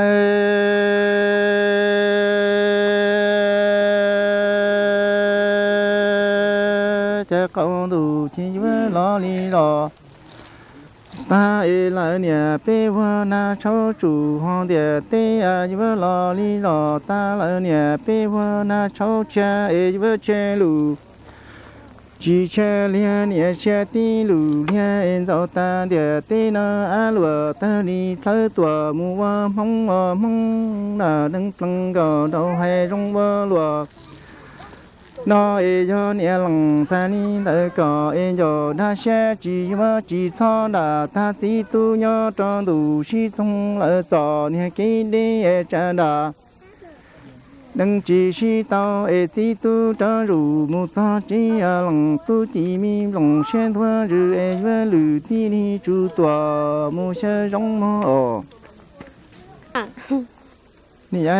cha câu đủ chỉ vừa lo li lo ta e la nia pe wa na chao chu hong de te a yu lo li lo ta la nia pe wa na chao cha e yu che lu chỉ che lia nia che ti lu lia en zao ta de te na a lu ta ni thơ tua mu wa mong na đừng pleng go đâu hay rong wa lu nó e cho nia lòng sa ni đỡ cỏ e cho đa xe chỉ cho đà ta chỉ tu nhớ cho đủ si trong lỡ trò nia kí đi e cha đà đừng chỉ si tao e chỉ tu cho rủ mu cho chỉ lòng tu chỉ mi lòng xe thua rư e vơ lử ti đi chu tòa mu xe rong mò nia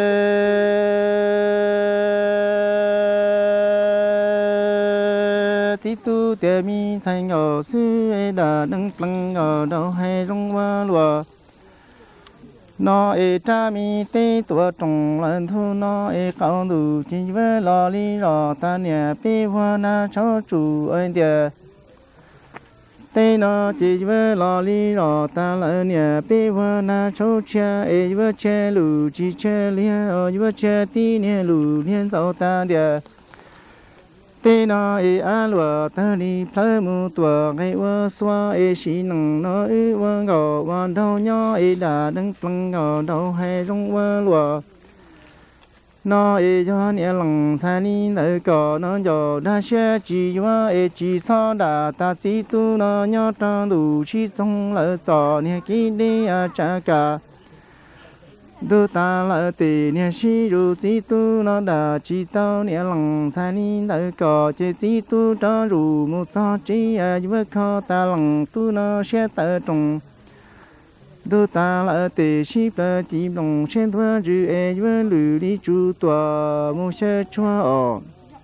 tí tu tiề mi thành ở sư e đà đăng pleng ở đâu hay rong qua lúa nó e cha mi tê tua trồng lần thu nó e cao đủ chỉ với lò li lò ta nè pe hoa na cháu chủ anh tiề tê nó chỉ với lò li lò ta lại nè pe hoa na cháu cha e với che lù chỉ che lia ở với che ti nè lù liên dạo ta tiề tê nó e a lúa ta đi phơi mu tua ngày qua xóa e xí nằng nó e qua gò qua đâu nhỏ e đã đừng pleng gò đâu hay rong qua lúa nó e cho nia lòng xa ni đỡ cỏ nó giò đa xe chỉ qua e chỉ cho đà ta chỉ tu nó nhỏ trong đủ chi trong lỡ trò nia kí đi a cha cả đô ta lỡ tì nia si ru chỉ tu nó đà chỉ tao nia lòng xa ni đỡ cỏ chỉ chỉ tu cho ru mu cho chỉ a với kho ta lòng tu nó sẽ tơ trồng đô ta lỡ tì si bờ chỉ lòng sẽ thua rư e với lử đi chu tòa mu sẽ chua ở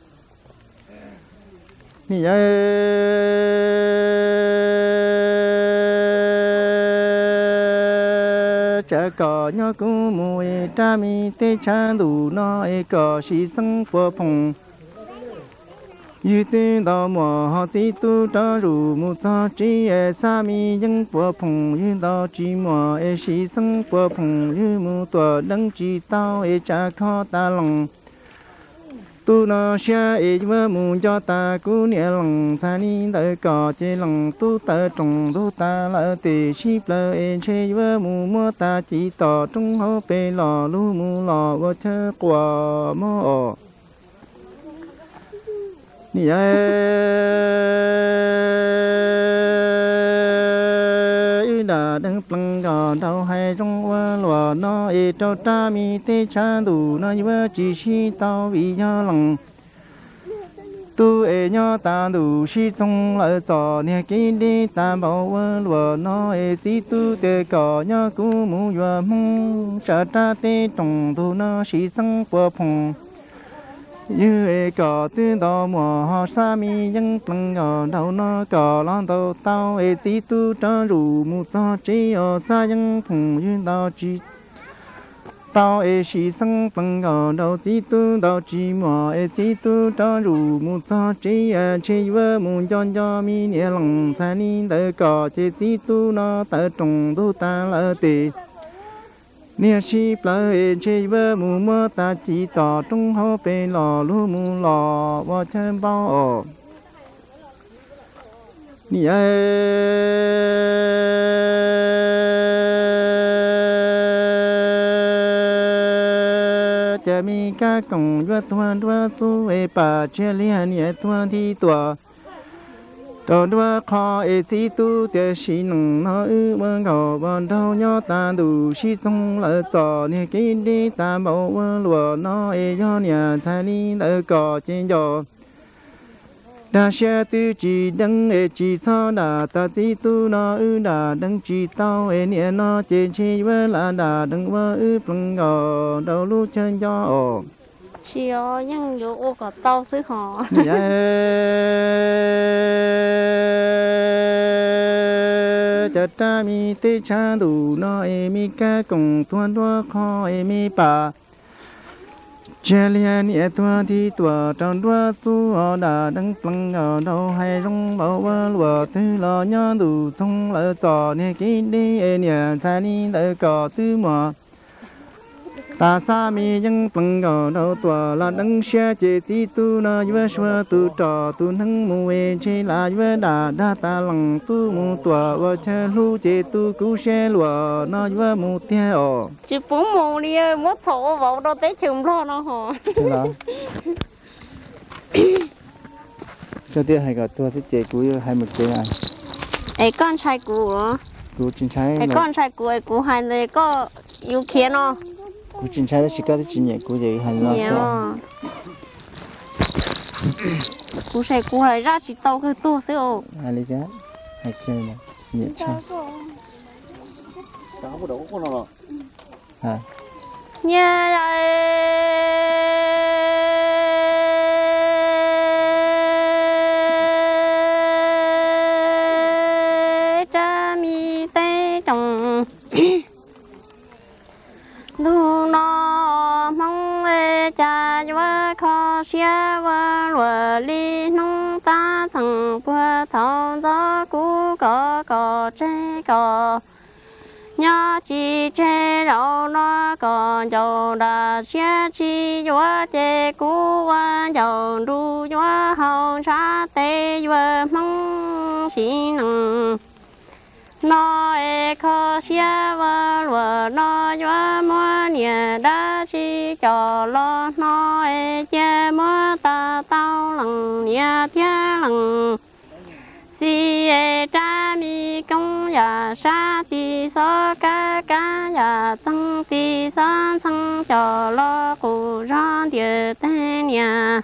nia cha cỏ nhỏ cú mùi cha mi tê cha đủ nó e cỏ xí sân phô phong yu tư đào mò họ chỉ tu cho rủ mu cho chỉ e sa mi dân phô phong yu đào chỉ mò e xí sân phô phong yu mu tua đấng chỉ tao e cha khó ta lòng tu nó xa e vơ mu cho ta cú nia lòng sa ni đỡ cỏ chế lòng tu tơ trồng tu ta lỡ tì ship lỡ e chế vơ mu mua ta chỉ tỏ trung hô bê lò lu mu lò vô chơ quả mô nia đà đừng pleng gò đâu hay rong qua lúa nó e cho cha mi tê cha đủ nó vơ chỉ si tao vì do lòng tu e nhỏ ta đủ si trong lỡ trò nè kinh đi ta bảo vơ lúa nó e chỉ tu te cỏ nhỏ cú mu vừa mong trả ta te trồng tu nó si sang qua phong như e cỏ tư đỏ mùa họ sa mi dân plăng ở đầu nó cỏ lon đầu tao e chỉ tu cho rủ mu cho chỉ ở xa dân phong như đào chỉ tao e si sang plăng ở đầu chỉ tu đầu chỉ mùa e chỉ tu cho rủ mu cho chỉ e chỉ vơ mu cho mi nhẹ lòng sa ni đỡ cỏ chỉ tu nó tự trồng tu ta lỡ tì nia si plơ e chỉ vơ mu mơ ta chỉ tỏ trong hố bê lò lu mu lò vào chân bao nia chả mi cá còng vơ thuan vơ su e bà chia liên nia thuan thi tòa đồ đua kho e chỉ tu để si nông nó ư vơ gạo vơ đâu nhỏ ta đủ si trong lỡ trò nia kinh đi ta bảo vơ lúa nó e do nia thay đi lỡ cỏ trên giò đa xe tư chỉ đăng e chỉ cho đà ta chỉ tu nó ư đà đăng chỉ tao e nia nó trên chi vơ là đà đăng vơ ư plăng gạo đầu lu chân giò chiều nhưng dù có tao xứ họ chả ta mi tê cha đủ nó em mi cá cùng tuan đua kho em mi bà chia liền nhẹ tua thì tua trong đua tu ở đà đăng plăng ở đâu hay rong bảo vơ lúa tư lo nhớ đủ trong lỡ trò nè kinh đi e nhẹ sai đi lỡ cỏ tư mò ta sa mi dân plăng ở đâu tua là đăng xe chế tí tu nó vơ xua tu trò tu nâng mù e chế là vơ đà đa ta lăng tu mù tua vơ chơi lu chế tu cứu xe lúa nó vơ mù tia ở chứ bố mù đi mất sổ vào đâu tới chừng lo nó họ cho tiếc hay cả tua sẽ chế cúi hay một chế này ấy con trai cũ đó cú chín trái ấy con trai cũ hay này có yêu kia nó cú chín trái đó chỉ có cái chín nhẹ cú gì hành lo sao cú sai cú hay ra chỉ tao cái tua xíu ô hay lấy giá hay chơi này nhẹ chơi cháu có đâu có nào à nha cha mi tê trồng lu nó mong cha vợ khó xia vợ lúa li nông ta chẳng bữa thâu gió cú có trái cỏ nhớ chỉ chế rau nó còn dầu đã xia chi vua chế cú qua dầu đu vua hậu sa tê vua mong xí nằng nó e khó xia vua lúa nó vua mua nhẹ đã chi cho lo nó e chế mua ta tao lằng nhẹ thia lằng si e cha mi công ya sa ti so ca ya tăng ti san sang cho lo cụ ran địa tên nhà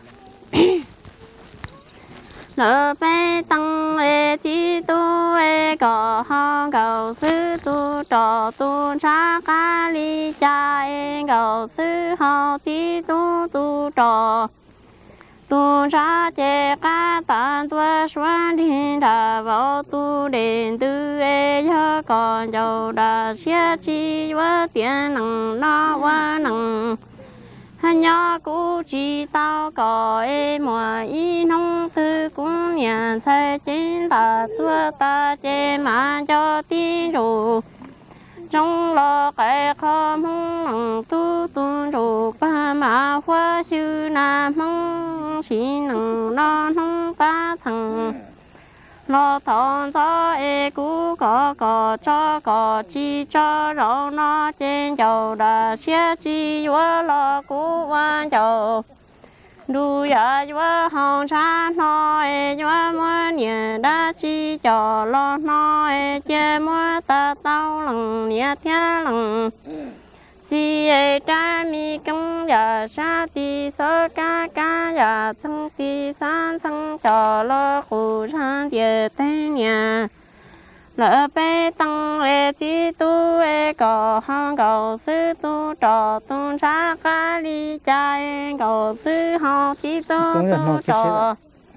lỡ bé tăng e ti tu e có hong cầu sư tu trò tu sa ca li cha e cầu sư hong ti tu trò tu ra chế ca tàn tua xoan đi đà vào tu đền tư e cho còn dầu đà xia chi vơ tiền nằng nó vơ nằng hay nhỏ cú chỉ tao có e mùa y nông tư cũng nhận sai chính ta tua ta chế mà cho tin rù trong lo cái khó mong nằng tu tu rù ba mà hoa sư nam mong xin nằng lo nông ta thằng lo thon gió e cú có cho có chi cho rau nó trên dầu đã xia chi vua lo cú quan dầu đu ya vua hồng sa nó e vua mua nhẹ đã chi cho lo nó e che mua ta tao lằng nhẹ thia lằng si trái mi công ya sa ti so ca ca ya sang ti san sang cho lo khu san địa tên nhà lỡ bé tăng lệ ti tu có hong cầu sư tu trò tu sa ca li trai cầu sư hong ti tu trò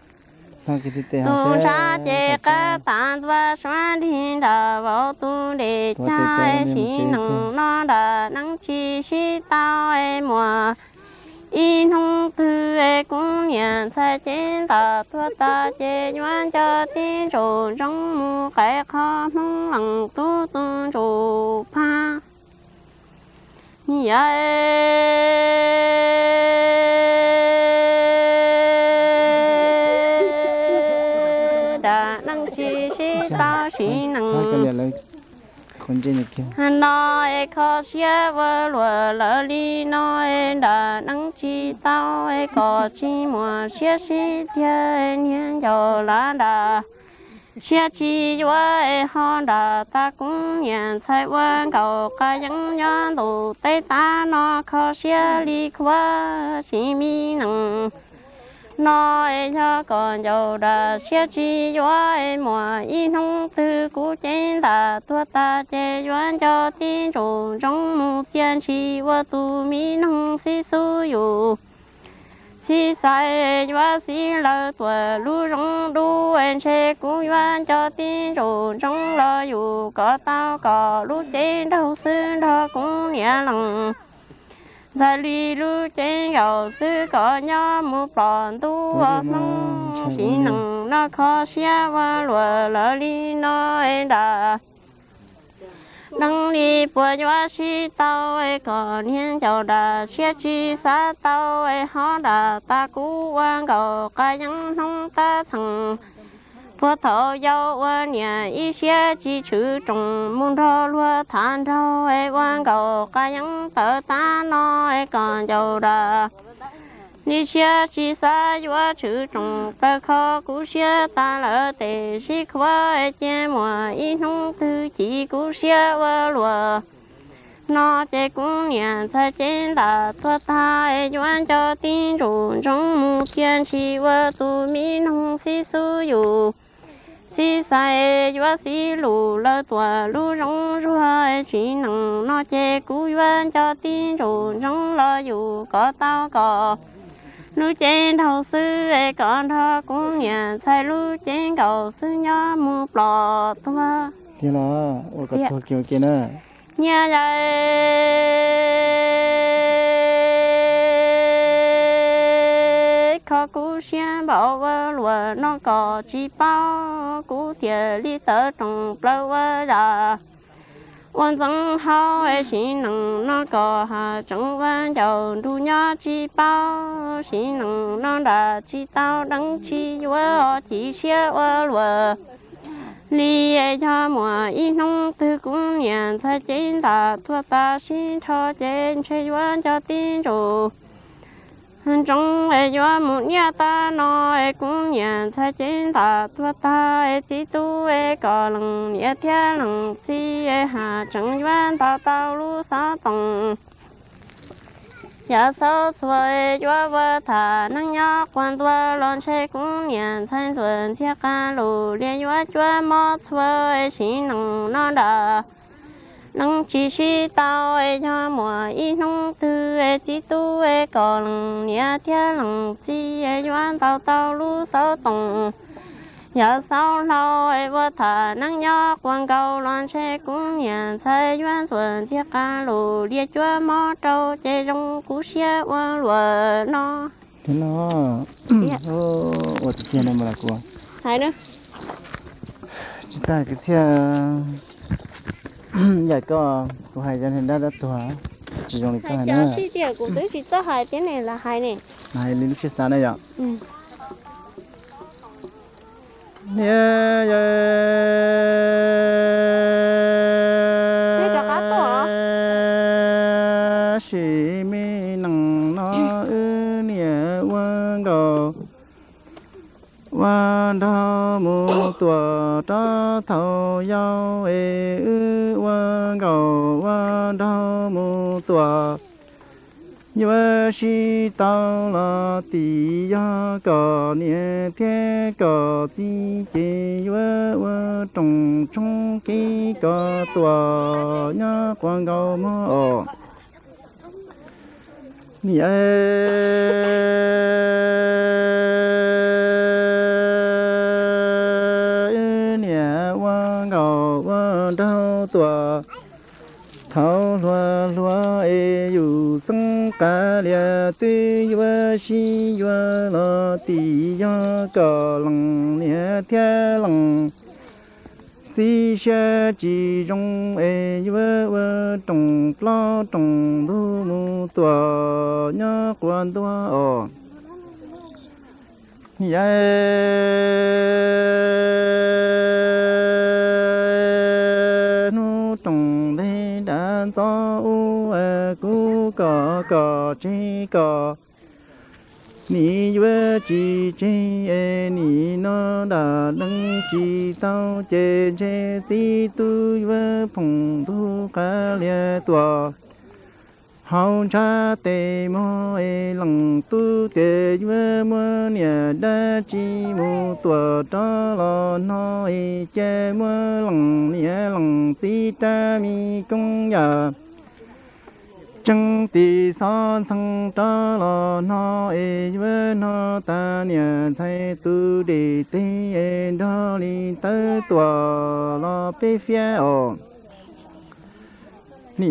tu sa chế ca tàn và xoan thiên đà vào tu để cha chỉ nâng nó đà nâng chi si tao mùa in hông thư cũng nhận sai trên tà thua ta chế nhoan cho tin chủ trong mù cái khó mong lặng tu tu chủ pa đã năng chi si tao chỉ năng nói khó xia vơ lùa lỡ đi nói đã năng chi tao có chi mùa xia xí thiên nhiên dầu lá đà xia chi vơ ho đà ta cũng nhận sai vơ cầu ca dân nhân tụ tây ta nó khó xia li qua chỉ mi năng nói cho còn dầu đà xia chi vơi mùa in hông tư cú trên đà tua ta chế doan cho tin chủ trong mù thiên chi vơ tu mi nông si su yu si sai vơ si lơ tua lu rong du en che cú doan cho tin chủ trong lo yu có tao có lu trên đâu xương đó cũng nhẹ lòng gia li lu trên gạo sư có nhau một bọn tu mong chỉ nâng nó khó xia và lùa lỡ li nói đã nâng li bùa cho si tao có niên giàu đã xia chi xa tao họ đã ta cú quan cầu cái những nông ta thằng bữa thọ dâu nhà y xe chi chữ trồng muôn rau lúa than rau quan cầu cái những tờ ta nói còn giàu đà đi xe chi xa vua chữ trồng bơ kho cú xe ta lỡ tề xí khoa che mùa y nông tư chỉ cú xe vơ lúa nó chế cũng nhà sai trên là thua ta doan cho tin rủ trong mù thiên chi vơ tu mi nông si su yu si sai vua si lù lơ tua lù rong rùa chỉ nằng nó che cú doan cho tin rủ trong lo yu có tao có lũ trên đầu sư còn thọ cũng nhà sai lũ trên cầu sư nhỏ một lọ tua thì là ô cái thua kiểu kia nè nhà đây khó cú xem bảo vợ lùa nó có chỉ bao cú thiệt đi tới trong lâu vợ đã quan dân hao chỉ nằng nó có hà trong văn giàu đủ nhỏ chỉ bao chỉ nằng nó đã chỉ tao đăng chỉ vợ chỉ xe vợ lùa li cho mùa in nông tư cũng nhận sai trên ta thua ta xin cho trên chơi quan cho tin rồi trong do một nhà ta nói cũng nhận sai trên ta thua ta chỉ tu có lần nhẹ theo lần si hà chẳng quan ta tao lu sa tòng giờ sau xuôi cho vợ thà nâng nhóc quan tua lon xe cũng nhận sai xuân chiếc ca lù liên cho cho mót xuôi chỉ nâng nó đà nâng chỉ si tao cho mùa in nông tư chỉ tu còn nhẹ theo lần si doan tao tao lu sáu tòng giờ sau lâu vợ thà nâng nhóc quan cầu lon xe cũng nhận sai doan xuân chiếc ca lù liên cho mót trâu chế trong cú xe vợ lùa nó thế nó ô ô tiền này mà là của thấy nữa chúng ta cái xe giờ có hai dân hiện đã tuổi chỉ dùng cái hai này nữa tí tiền của tôi chỉ có hai cái này là hai này hai linh chiếc xe này ạ Đây cho cá to hả? Sĩ mi nằng nó ư nịa quan cầu quan thao mù tùa cho thầu dâu ư quan cầu quan thao mù mu tua nhớ si tao là tì ya cỏ nhẹ thế cỏ tì chế nhớ trồng trong cái cỏ tua nhớ quang gạo mơ nhẹ nhẹ quang gạo đau tua thảo loa loa e yu sung ca lia tuy yua si yua lo ti ya ca lăng nia thia lăng si xa chi rong e yua yua trồng lo trồng lu mu tua nhớ quan tua o nu trồng đây đã gió u cú cỏ chi cỏ ni vơ chi chi ni nó đã đăng chi tao chê chê ti tu vơ phong tu cá lia tua hậu cha tê mô lăng tu tê vơ mơ nia đa chi mô tua đó lo nó chê mơ lăng nia lăng ti ta mi công ya chẳng tì son sang đó lo nó vơ nó ta nia thay tu đi tê đó li tơ tua lo bê phía ồ ni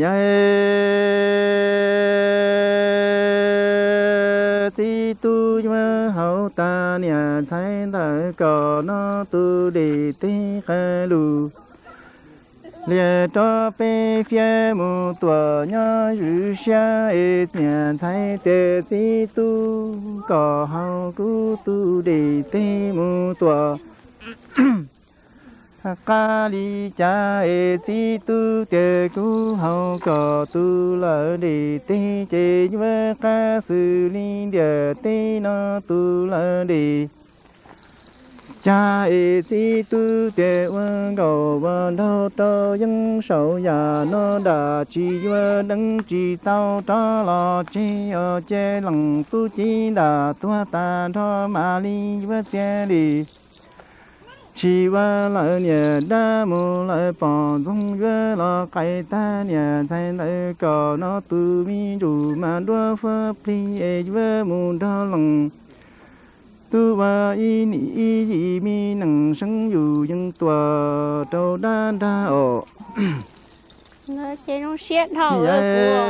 ti tu ma hậu ta nia sai ta có nó tu đi tê khai lu lia cho bê phía mu tua nhớ rủ xa nia sai tê ti tu có hậu cu tu đi tê mu tua ca li cha ti tu te cu hậu có tu lỡ đi tê chế với ca sư linh địa tê nó tu lỡ đi cha ti tu te quân cầu và đâu đâu dân sầu già nó đã chỉ với đấng chỉ tao cho lo chi ở chế lăng tu chi đã tua ta cho mà li với chế đi chỉ và lợi nhẹ đa mô lợi bỏ dung với lo cái ta nhẹ thay lợi cỏ nó tu mi đủ mà đua phơ pli e với mù đo lòng tu và y ni y mi năng sinh yu dân tua đâu đa đa ổ nó chơi nó xiết thầu rồi của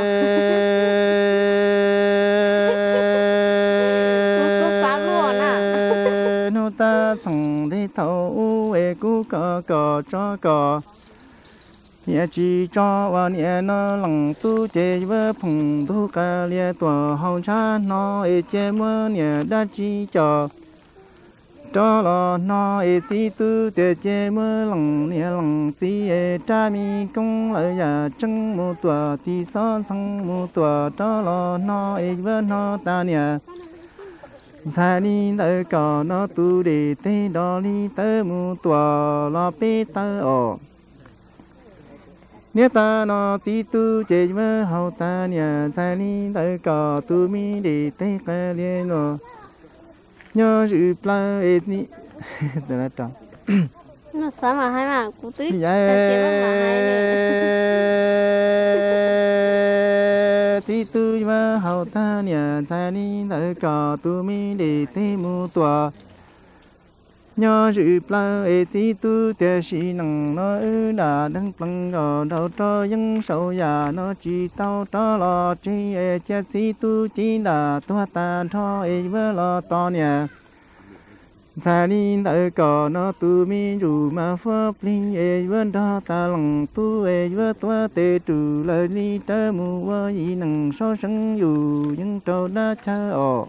nó số xa luôn à nó ta thằng đi thầu e cú cỏ cho cỏ nhẹ chỉ cho và nhẹ nó lăng tu chế với phong tu ca lia tua hậu cha nó e chế mơ nhẹ đã chỉ cho lo nó e ti tu te chế mơ lăng nhẹ lăng si e cha mi công lợi ya chân mu tua ti son sang mu tua cho lo nó e với nó ta nhẹ sai đi lợi cỏ nó tu để tê đó đi tơ mu tua lo bê tơ ổ nếu ta nó ti tu chế với hậu ta nhà sai đi lợi cỏ tu mi để tê cái liên nó nhớ sự pla et ni đó là tròn nó sao mà hai mà cụ tí ti tu với hậu ta nhà sai đi lợi cỏ tu mi để tê mu tua nhớ sự pla ti tu te si năng nó đã đăng plăng gò đầu cho dân sầu già nó chỉ tao cho lo chi che si tu chỉ là tua ta cho với lo to nhà sai đi lợi cỏ nó tu mi dù mà phớp linh với đó ta lòng tu với tua tê trừ lời đi tơ mu với gì năng so sánh dù những trâu đã cha ổ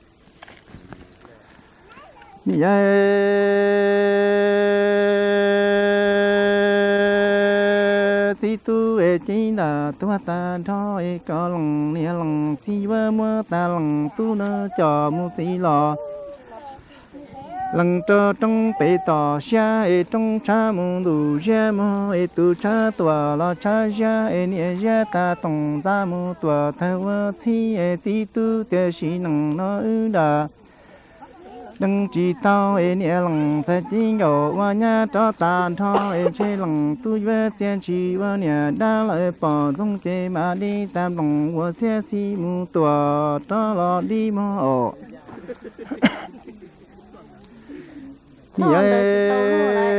ti tu e chỉ là tua ta thôi có lòng nia lòng si với mưa ta lòng tu nó cho mu si lò lăng trơ trong bể tỏ xa trong cha mong đủ ra mô tu cha tòa lo cha ra nia ra ta tông ra mô tòa thơ vơ thi chi tu tê sĩ năng nó ư đà đừng chỉ tao nia lăng sẽ chỉ ngầu và nhà cho tàn thọ chế lăng tu về tiền chỉ và nia đã lại bỏ trong chế mà đi tam lòng của xe si mô tòa cho lo đi mô Sao đời chỉ tao luôn đấy.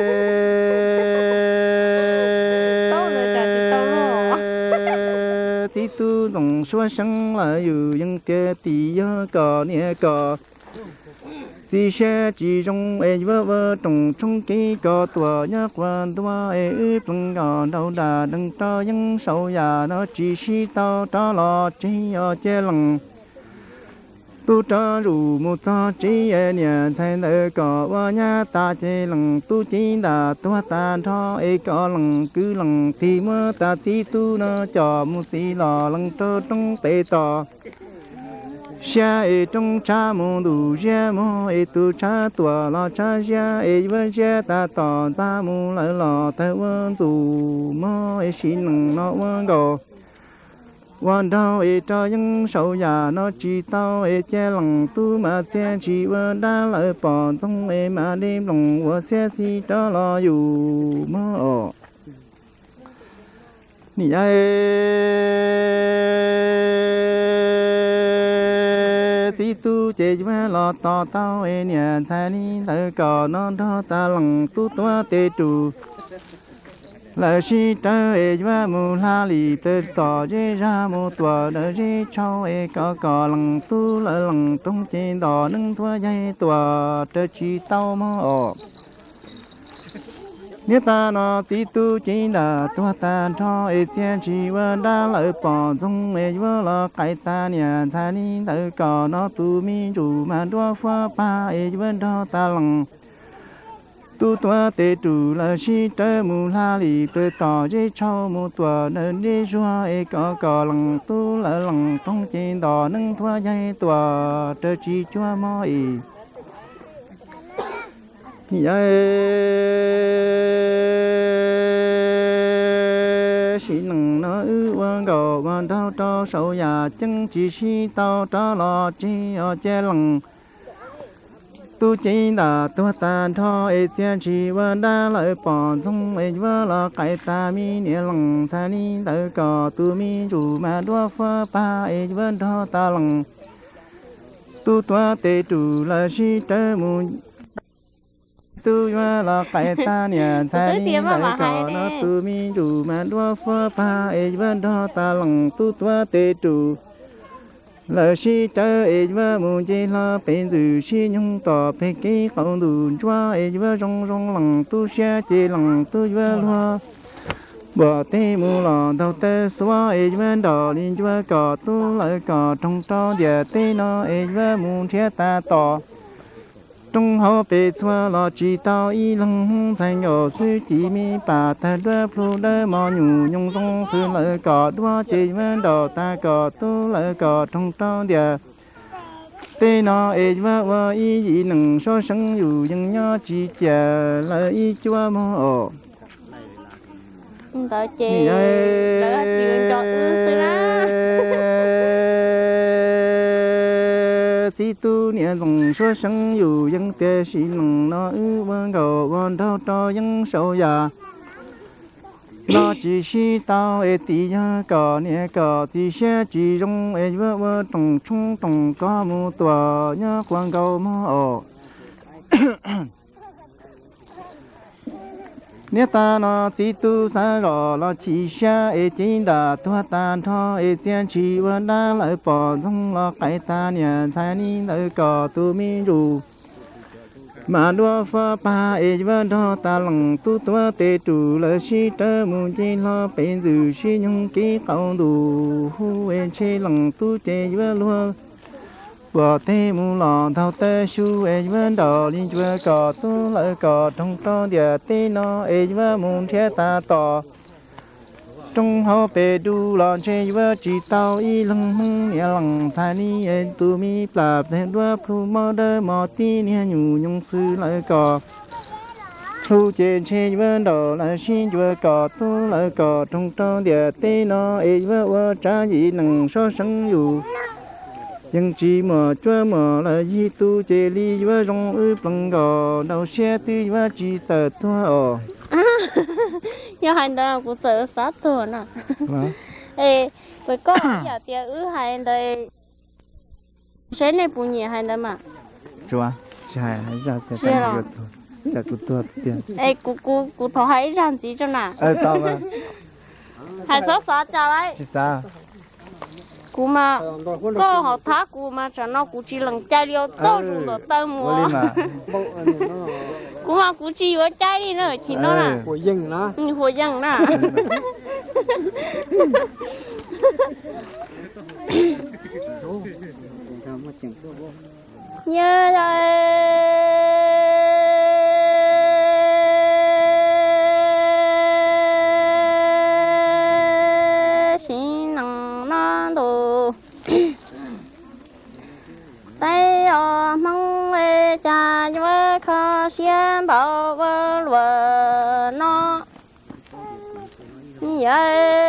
Sao đời trả chỉ tao luôn. tí tu dòng xóa sáng là dù dân kê tí nhớ cò nè cò si xe chỉ trong e vơ vơ trong ký cò tua nhớ quan tua e ư plung cò đâu đà đừng cho dân sâu già nó chỉ si tao cho lo chỉ ở chế lằng tu cho rủ một cho chỉ e nhà thay nợ cò và nhà ta chế lằng tu chỉ đà tua ta cho e cò lằng cứ lằng thì mơ ta si tu nó cho một si lò lằng cho trong bể tò xa e trong cha mong đủ ra mô e tu cha tua lo cha ra e vơ ra ta tỏ ra mô lỡ lò thơ vơ dù mô e xin lằng nó vơ gò quan đau e cho những sầu già nó chỉ tao e che lòng tu mà che chỉ vơ đã lỡ bỏ trong e mà đêm lòng của xe si cho lo dù mơ nị ai si tu che vơ lo to tao e nhà sai đi lỡ cò nó đó ta lòng tu toa tê tru là si tơ e va mu la li tơ tỏ dê ra mu tua đỡ dê cho e cò lằng tu lỡ lằng trong trên đỏ nâng thua dây tua tơ chi tao mơ nếu ta nó tí tu chỉ là tua ta cho e thiên chi vơ đã lỡ bỏ trong e vơ lo cái ta nhà sai đi lỡ cò nó tu mi chủ mà đua pha pa e vơ đó ta lằng tu tua tê tru là si tơ mu la li tơ tỏ dê cho mu tua nên dê rua e cò lằng tu lỡ lằng trong trên đỏ nâng thua dây tua tơ chi chua mò e ye si nằng nó ư quan gò quan đau cho sầu già chân chỉ si tao cho lo chi ở che lằng tu chỉ là tu ta thọ e thiên chỉ và đã lợi bỏ trong e vơ là cái ta mi nè lằng sa ni lợi cò tu mi chủ mà đua phơ pa e vơ đó ta lằng tu tua tê tru là si tơ mu tu vơ là cái ta nè sa ni lợi cò nó tu mi chủ mà đua phơ pa e vơ đó ta lằng tu tua tê tru là si tơ e vơ mu chi la bên dự si nhung tỏ pe kí khẩu đủ choa e vơ rong lằng tu xe chi lằng tu vơ loa bỏ tê mu lò đầu tê xóa e vơ đỏ liên vơ cò tu lợi cò trong trò địa tê nó e vơ mu che ta tỏ trong họ bề xóa lò chỉ tao y lăng thành nhỏ sư chỉ mi bà ta đua phu đơ mò nhủ nhung rong sư lợi cò đua chỉ vơ đỏ ta cò tu lợi cò trong trò địa tê nó e vơ vơ y gì nằng so sánh dù dân nhỏ chỉ chờ lợi y chua mò Tớ chị đỡ chịu cho sư ra si tu nia dòng số sẵn dù dân tê sĩ nằng nó ư vơ gầu vòn đau cho dân sâu già nó chỉ si tao e tí nhá cò nia cò thì xe chỉ trong e vơ vơ trồng chung trồng có mu tua nhá quang gầu mò nếu ta nó chỉ tu sa rõ lo chỉ xa e chính đã tua tan thọ e thiên chỉ và đã lại bỏ trong lo cái ta nhà sai ni lại cò tu mi ru mà đua pha pa e vơ đó ta lằng tu tua tê tru là si tơ mu chi lo bên dự si nhung ký khẩu đủ hu e chi lằng tu chê vơ lúa bỏ tê mu lò thao tê su e vơ đỏ liên chua cò tu lợi cò trong trò địa tê nó e vơ mu che ta tỏ trong họ bề đu lon chơi vợ chỉ tao y lăng măng nhẹ lăng thay ni tu mi plap thêm đua phu mò đơ mò ti nhẹ nhung nhung sư lại cò thu trên chơi vợ đỏ lại xin vợ cò tu lại cò trong trong địa tê nó vợ trả gì nằng so sánh dù nhưng chỉ mà chúa mà là gì tu chơi li vợ rong ư bằng gò đầu xe tư vợ chỉ sợ thua nhớ hành đó cũng sợ sát thua nè ê với con giờ thì hành đây sẽ này bùn nhẹ hành đó mà chúa chạy hay ra sẽ phải được thôi chả cứ tuột tiền ê cụ thọ hay làm gì cho nè tao mà hay sốt sốt cho đấy chứ sao cụ mà có họ thác cụ mà cho nó cụ chỉ lần chạy liều to luôn rồi tao mua cụ mà cụ chỉ ở chạy đi nữa thì nó là hồi dân nó hồi dân nè nhớ rồi xin nắng non đồ tay ở mong về cha với kho xiên bảo vợ lúa nó vậy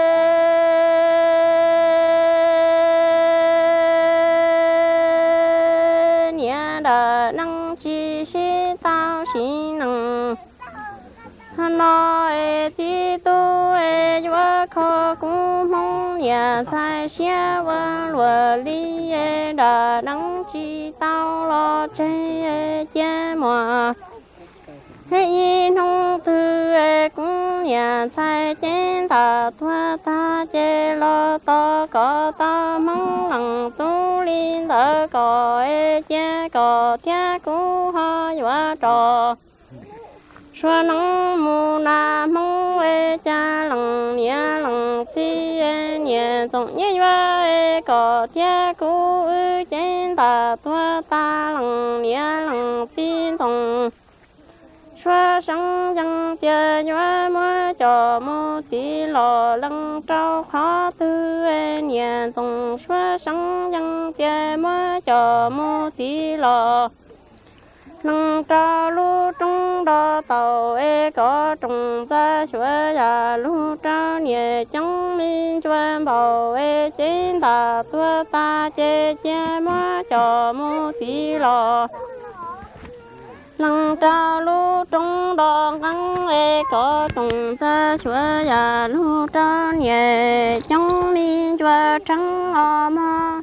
nói thì tôi vừa khó cũng mong nhà sai xe vừa lúa đi đã đắng chi tao lo chơi cha mùa hay nông thư cũng nhà sai chén ta thua ta chê lo to có ta mong lòng tu liên thở có cha có cha cũng ho vừa trò xóa nắng mù na mong cha lòng nhẹ lòng chi nhẹ rộng nhẹ vơi có tia cũ trên ta tua ta lòng nhẹ lòng chi rộng xóa sáng dân tia nhẹ mưa cho mù chỉ lò lăng trao khó tư nhẹ rộng xóa sáng dân tia mưa cho mù chỉ lò nâng trao lu trong đó tàu có trồng ra chúa già lu trao nhẹ trong linh chúa bảo trên ta tua ta chê chê mơ cho mô chỉ lò nâng trao lu trong đó gắn có trồng ra chúa già lu trao nhẹ trong linh chúa trắng o mơ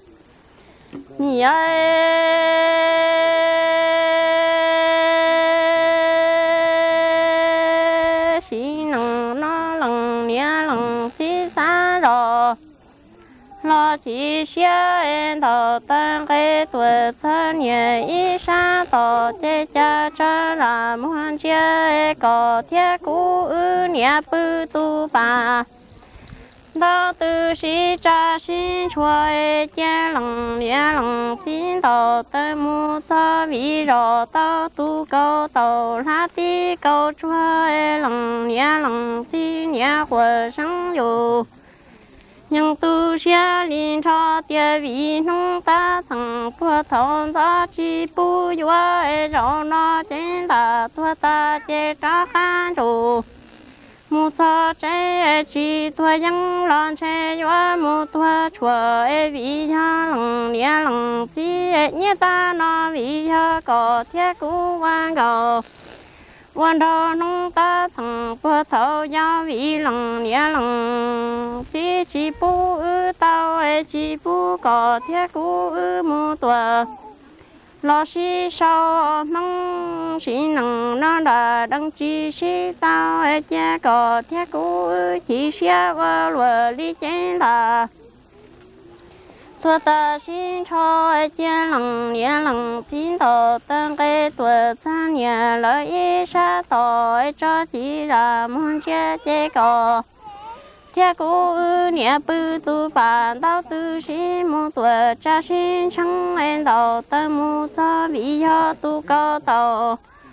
lo chỉ xem tàu tăng cái tuổi thân nhẹ ý sa tàu chế cha cha là muốn chơi có thiết cũ nhẹ bự tu bà tao từ sĩ cha xin chuối chế lòng nhẹ lòng xin tàu tới mua cho vì rõ tao tu câu tàu lá tí câu chuối lòng nhẹ lòng xin nhẹ của sáng dù nhưng tu sĩ linh cho địa vị nông ta chẳng bùa thôn cho chi bù yuwa rõ nó trên ta tua ta chế trả khăn chủ mu cho chế chi tua yang lon chế yuwa mu tua chùa vị ha lòng nia lòng chi nhé ta nó vị ha có thiết cú quan cầu quan đó nông ta chẳng bùa thầu giao vị lòng nia lòng chi bù tao chi bù có thiết cú mu tua lo si sau mong si nằng nó đã đăng chi si tao cha có thiết cú chỉ xe qua lúa đi trên ta thua ta xin cho cha lòng nhẹ lòng xin thọ tăng cái tuổi cha nhà lợi sa tội cho chỉ là muốn cha chế có thiết cú nhẹ bự tu bản tao tư sĩ mu tuổi cha xin chẳng em tàu tâm mu cho vì do tu cao tàu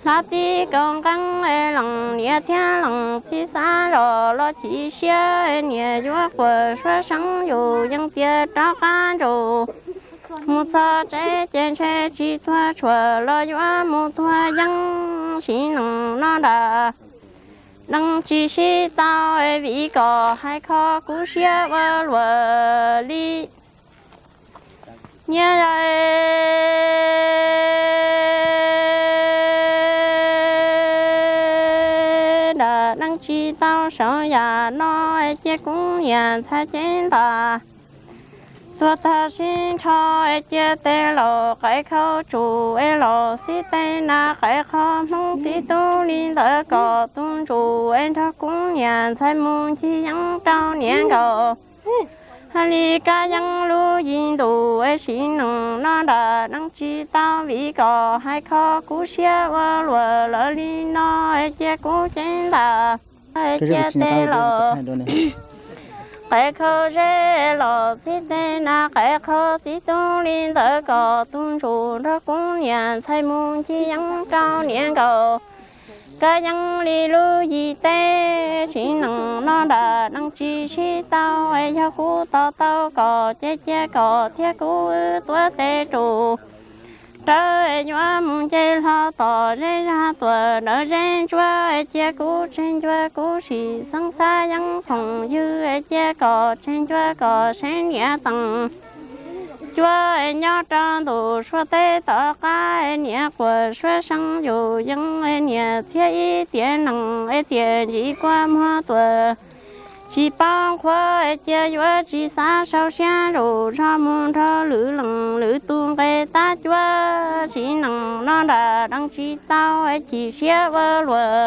lá tí công căng lòng nhẹ thiên lòng chi xa rồi lo chỉ xe nhẹ chúa của xuân sáng dù dân tia đó can dù một giờ trái trên xe chỉ thua chùa lo chúa một thua dân chỉ nông nó đã nông chỉ sĩ tao vì có hai khó cú xe vơ lùa đi nhớ đã nông chỉ tao sợ già nói chết cũng nhà thay chết ta tôi ta xin cho chết tên lộ cái khâu chủ lộ xí tên na cái khâu mong tí tu linh tới có tuân chủ em cho cũng nhà thay mong chi yang trao niên cầu Hali ca yang lu yin du ai xin nông nó đã nông chi tao vì có hai khó cú xe vơ lùa lỡ đi nó ai chết cú chết ta ai chết tên lộ cái khâu rễ lò xí tên na cái khâu xí tu linh tới có tuân chủ đó cũng nhà thay mong chi yang trao niên cầu cái yang li lu gì tê chỉ nông nó đã nông chi chi tao ai cho cú tao tao có chế có thiết cú tua tê trụ trời nhua mong chơi lo tỏ rê ra tuổi đỡ rê chua chế cú trên chua cú chỉ sang xa yang phòng dư chế có trên chua có sen nhẹ tầng chúa nhớ trang đủ số tê tỏ cái nhẹ của số sang dù dân nhẹ thiết ý tiền năng tiền chỉ qua mua tuổi chỉ bao khoa chơi chúa chỉ xa sau xe rồi cho môn cho lử lằng lử tuôn cái ta chúa chỉ năng nó đã đăng chỉ tao chỉ xe vơ lùa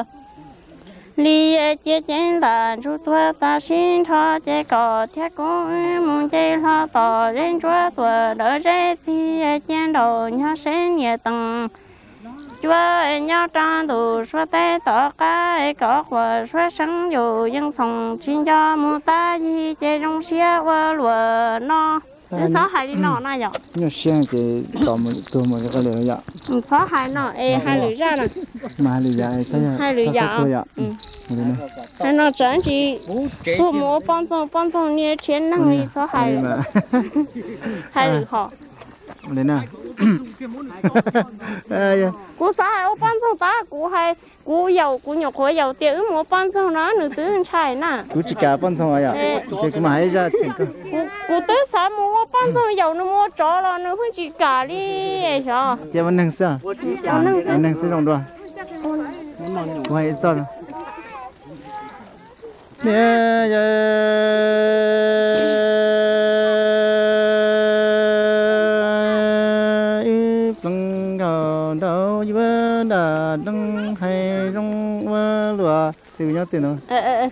li chế chén là chú tua ta xin cho chế cỏ thiết cũng muốn chế lo tỏ trên chúa tua đỡ rễ thì chén đầu nhớ sen nhẹ tầng chúa nhớ trang đủ số tê tỏ cái có của số sáng dù dân sống xin cho mua ta gì chế trong xe vơ lùa nó sáu hai đi nọ này vậy nhưng xem thì tôm cái lửa vậy sáu hai nọ hai lửa ra nè mà lửa vậy sao hai lửa vậy hai nọ chẳng chỉ thu mua bán xong như tiền năng đi sáu hai hai lửa họ lên nào cú sáu hai ô bán xong ta cú giàu cú nhọc khối giàu tiền mua bán xong nó nửa tứ chạy nè cú chỉ cả bán xong rồi à chỉ mà hay ra chỉ có cú tới sáng mua bán xong giàu nó mua chó là nó không chỉ cả đi sao giờ vẫn năng sao năng sao trong đó quay sao nè đâu vừa đã đăng hay rong vừa lúa từ nhau từ nó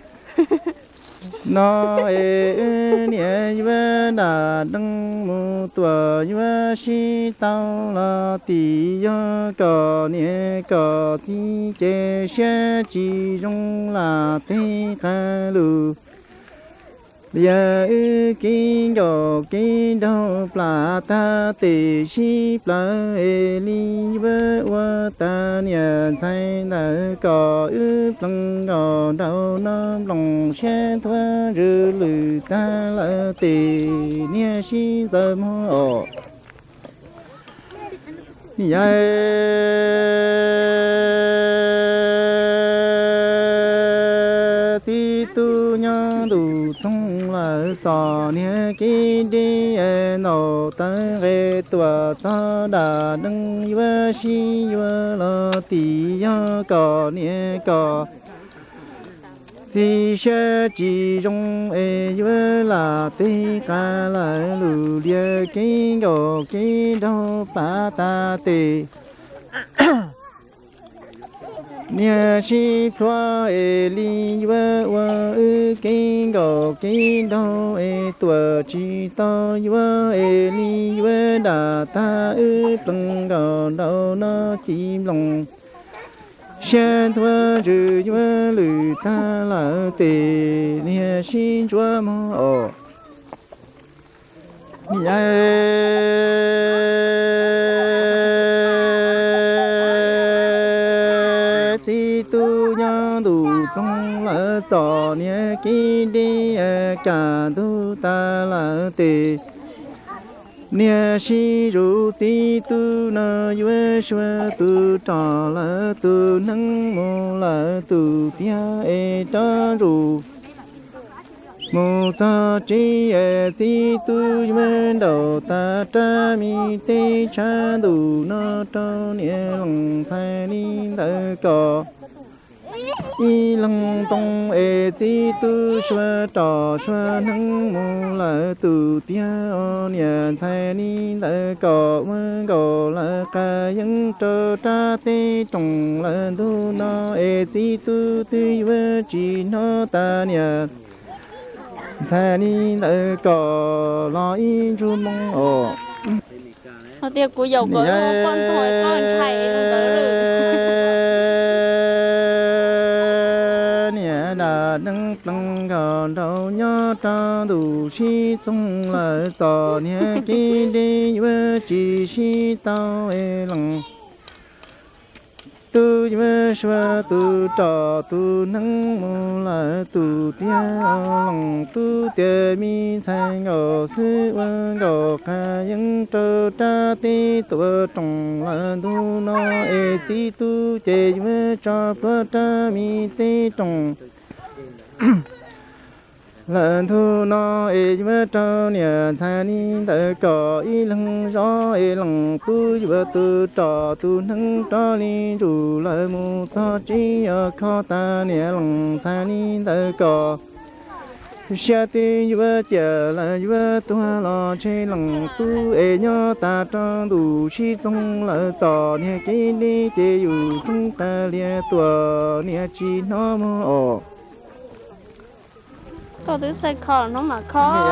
nó nhẹ vừa đã đăng một tuổi vừa si tao là tỷ do có nhẹ có chi chế xe chỉ rong là tê ca lù giờ kinh yo kinh đâu pla ta tê si pla li vơ ta nhà sai là có plăng gò đâu nó lòng xe thoa rư lư ta là tê nia si giờ mô ti tu nhớ đủ trong là gió nhé kinh đi nổ ta về tua cho đã đừng vừa si vừa lo ti yo có nhé có chỉ sẽ chỉ trong vừa là tê cả là lù địa kinh go kinh đâu ba ta tê nia chi phua li vơ kinh go kinh đâu tua chi to vơ li vơ đà ta plăng go đâu nó chim lòng sen thua rư vơ lư ta là tê nia xin chúa mô lỡ gió nhẹ kí đi cả tu ta lỡ tì nia si ru ti tu na yue shue tu trò lỡ tu nâng mô lỡ tu tia cha ru mô ta chi ti tu yue đầu ta cha mi te cha du na cha nia lòng sai ni lỡ cò y lăng tông chi tu xua trò xua nâng mô lỡ tu tia nia sai ni lỡ cò mơ cò lỡ ca dân trơ tra tê trồng lỡ tu nó chi tu tu vơ chi nó ta nia sai ni lỡ cò lo y ru mong ồ họ tiệc của dầu có con sỏi con chạy nó tới nâng tăng gò đầu nhớ ta đủ chi trong lời gió nhẹ kí đi với chỉ chi tao lòng tu với xua tu trò tu nâng mô lời tu tia lòng tu tia mi thay ngò sư vơ ngò ca dân trơ tra tê tu trồng lời tu nó chi tu chế với trò phơ tra mi tê trồng lần thu nó với trâu nhà xa ni đỡ cỏ y lăng gió lăng tu với tu trò tu nâng trò ni rủ lời mù cho chi ở khó ta nhà lăng xa ni đỡ cỏ xa ti với chờ là với tu lo chơi lăng tu nhớ ta trong đủ chi trong lỡ gió nhà kia đi chơi dù sung ta lia tua nhà chi nó mơ có thứ xây khó nó mà khó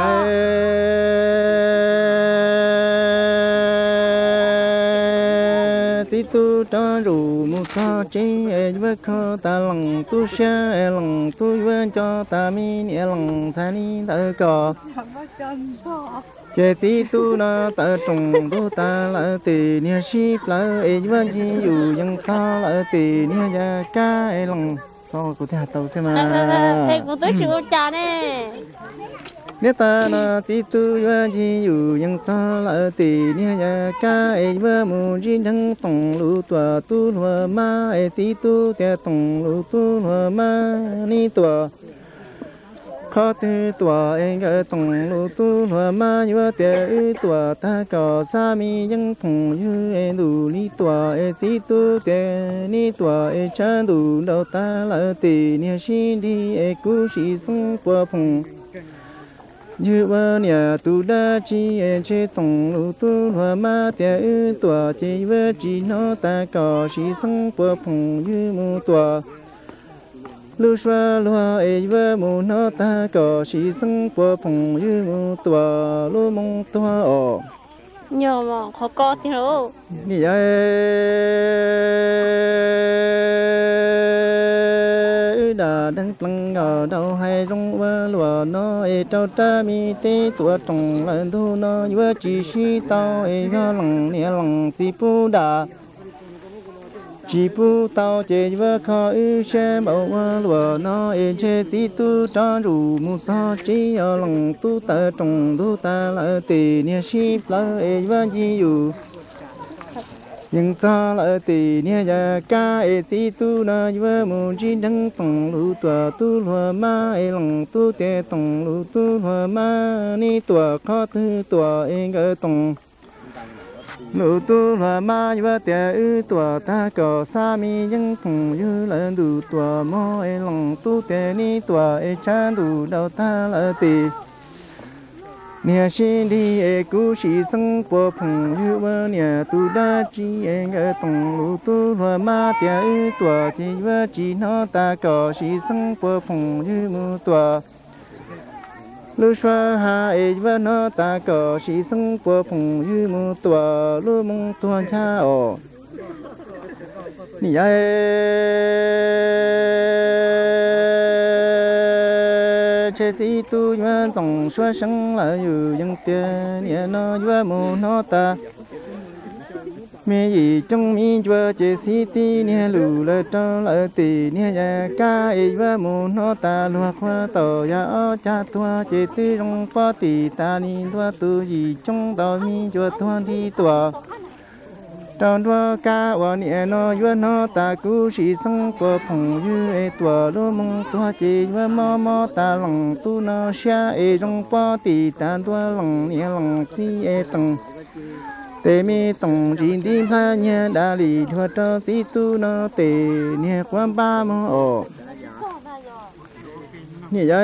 tí tu cho rủ một cho chế với khó ta lòng tu xa lòng tu với cho ta mi nhẹ lòng xa ni ta có chế tí tu nó ta trồng tu ta lỡ tì nhẹ ship lỡ với chi dù dân ta lỡ tì nhẹ ra ca lòng thôi cô thấy tàu xem mà thế cô tới chịu cha nè nếu ta là chỉ tu chỉ dù những sao là tỷ nia ya ca ấy với một riêng thằng tổng lũ tua tu lúa ma ấy chỉ tu theo tổng lũ tu lúa ma ni tua khó tu tua ấy cái tổng lũ tu lúa ma như theo tua ta có sa mi những thằng như ấy đủ li tua ấy chỉ tu theo ni tua ấy cha đủ đâu ta là tỷ nia xin đi ấy cú chỉ sống qua phong như vợ nhà tu đa chi chế tổng lũ tu hòa ma tia tua chế vợ chỉ nó ta có chỉ sống qua phong như mu tua lu xoa loa vợ mu nó ta có chỉ sống qua phong như mu tua lu mong tua ồ nhờ mà khó có thì đâu đi ai đã đang lăng ở đâu hay rong vơ lúa nó trâu ta mi tê tua trồng lần thu nó vơ chỉ si tao vơ lòng nè lòng si pu đà chỉ pu tao chế vơ khó xe bảo vơ lúa nó chế si tu cho rủ mu cho chỉ ở lòng tu ta trồng tu ta lỡ tì nè si lỡ vơ gì dù nhưng ta lại tì nia ya ca chi tu na vơ mu chi đăng tổng lũ tua tu lúa ma lòng tu te tổng lũ tu lúa ma ni tua khó tu tua gỡ tổng lũ tu lúa ma vơ te tua ta có sa mi dân phùng như lần đủ tua mo lòng tu te ni tua cha đủ đầu ta lại tì nia xin đi cú chỉ sống qua phong như vợ nia tu đa chi ngỡ tổng lũ tu hòa ma tia tua chỉ vợ chỉ nó ta có chỉ sống qua phong như mu tua lu xoa ha vợ nó ta có chỉ sống qua phong như mu tua lu mong tua cha ồ nia chế tí tu vơ dòng xoa sáng là dù dân tiền nia nó vơ mù nó ta mi gì trong mi chua chế si ti nia lù lơ trơ lơ tì nia ya ca e va mu no ta lua khoa tàu ya o cha tua chế tư trong pa tì ta ni tua tu gì trong tàu mi chua tua đi tua trong tua ca wa nia no yua no ta cu si sang po phong yu e tua lo mong tua chế va mo mo ta lòng tu no xia e trong pa tì ta tua lòng nia lòng ti e tầng tê mi tổng chỉ đi pha nhà đa lì thua cho si tu nó tê nhà quan ba mô ồ nhà vậy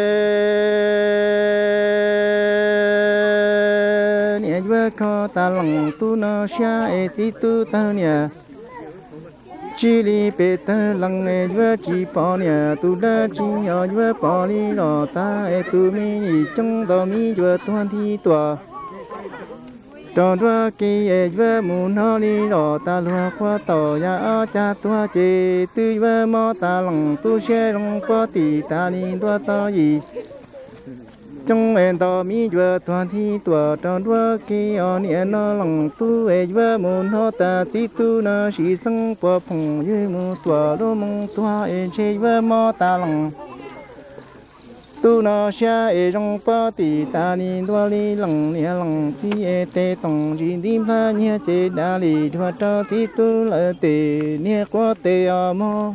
nhà vừa có ta lòng tu nó xa e si tu ta nhà chỉ li bê ta lòng e vừa chỉ bỏ nhà tu đã chỉ nhỏ vừa bỏ li lò ta e tu mi trong đó mi vừa tuan thi tòa cho đua kia vừa muốn nó đi rồi ta lúa qua tàu ya ở cha tua chế tư vừa mò ta lòng tu xe lòng qua tì ta đi đua tao gì trong em tao mi vừa toàn thi tua cho đua kia ở nè nó lòng tu vừa muốn nó ta chỉ tu nó chỉ sang qua phong như muốn tua lo mong tua em chế vừa mò ta lòng tu nó xa e trong pa tì ta ni đua li lòng nia lòng chi e tê tòng chỉ đi pha nia chế đa li thua cho tí tu lỡ tê nia qua tê ở mô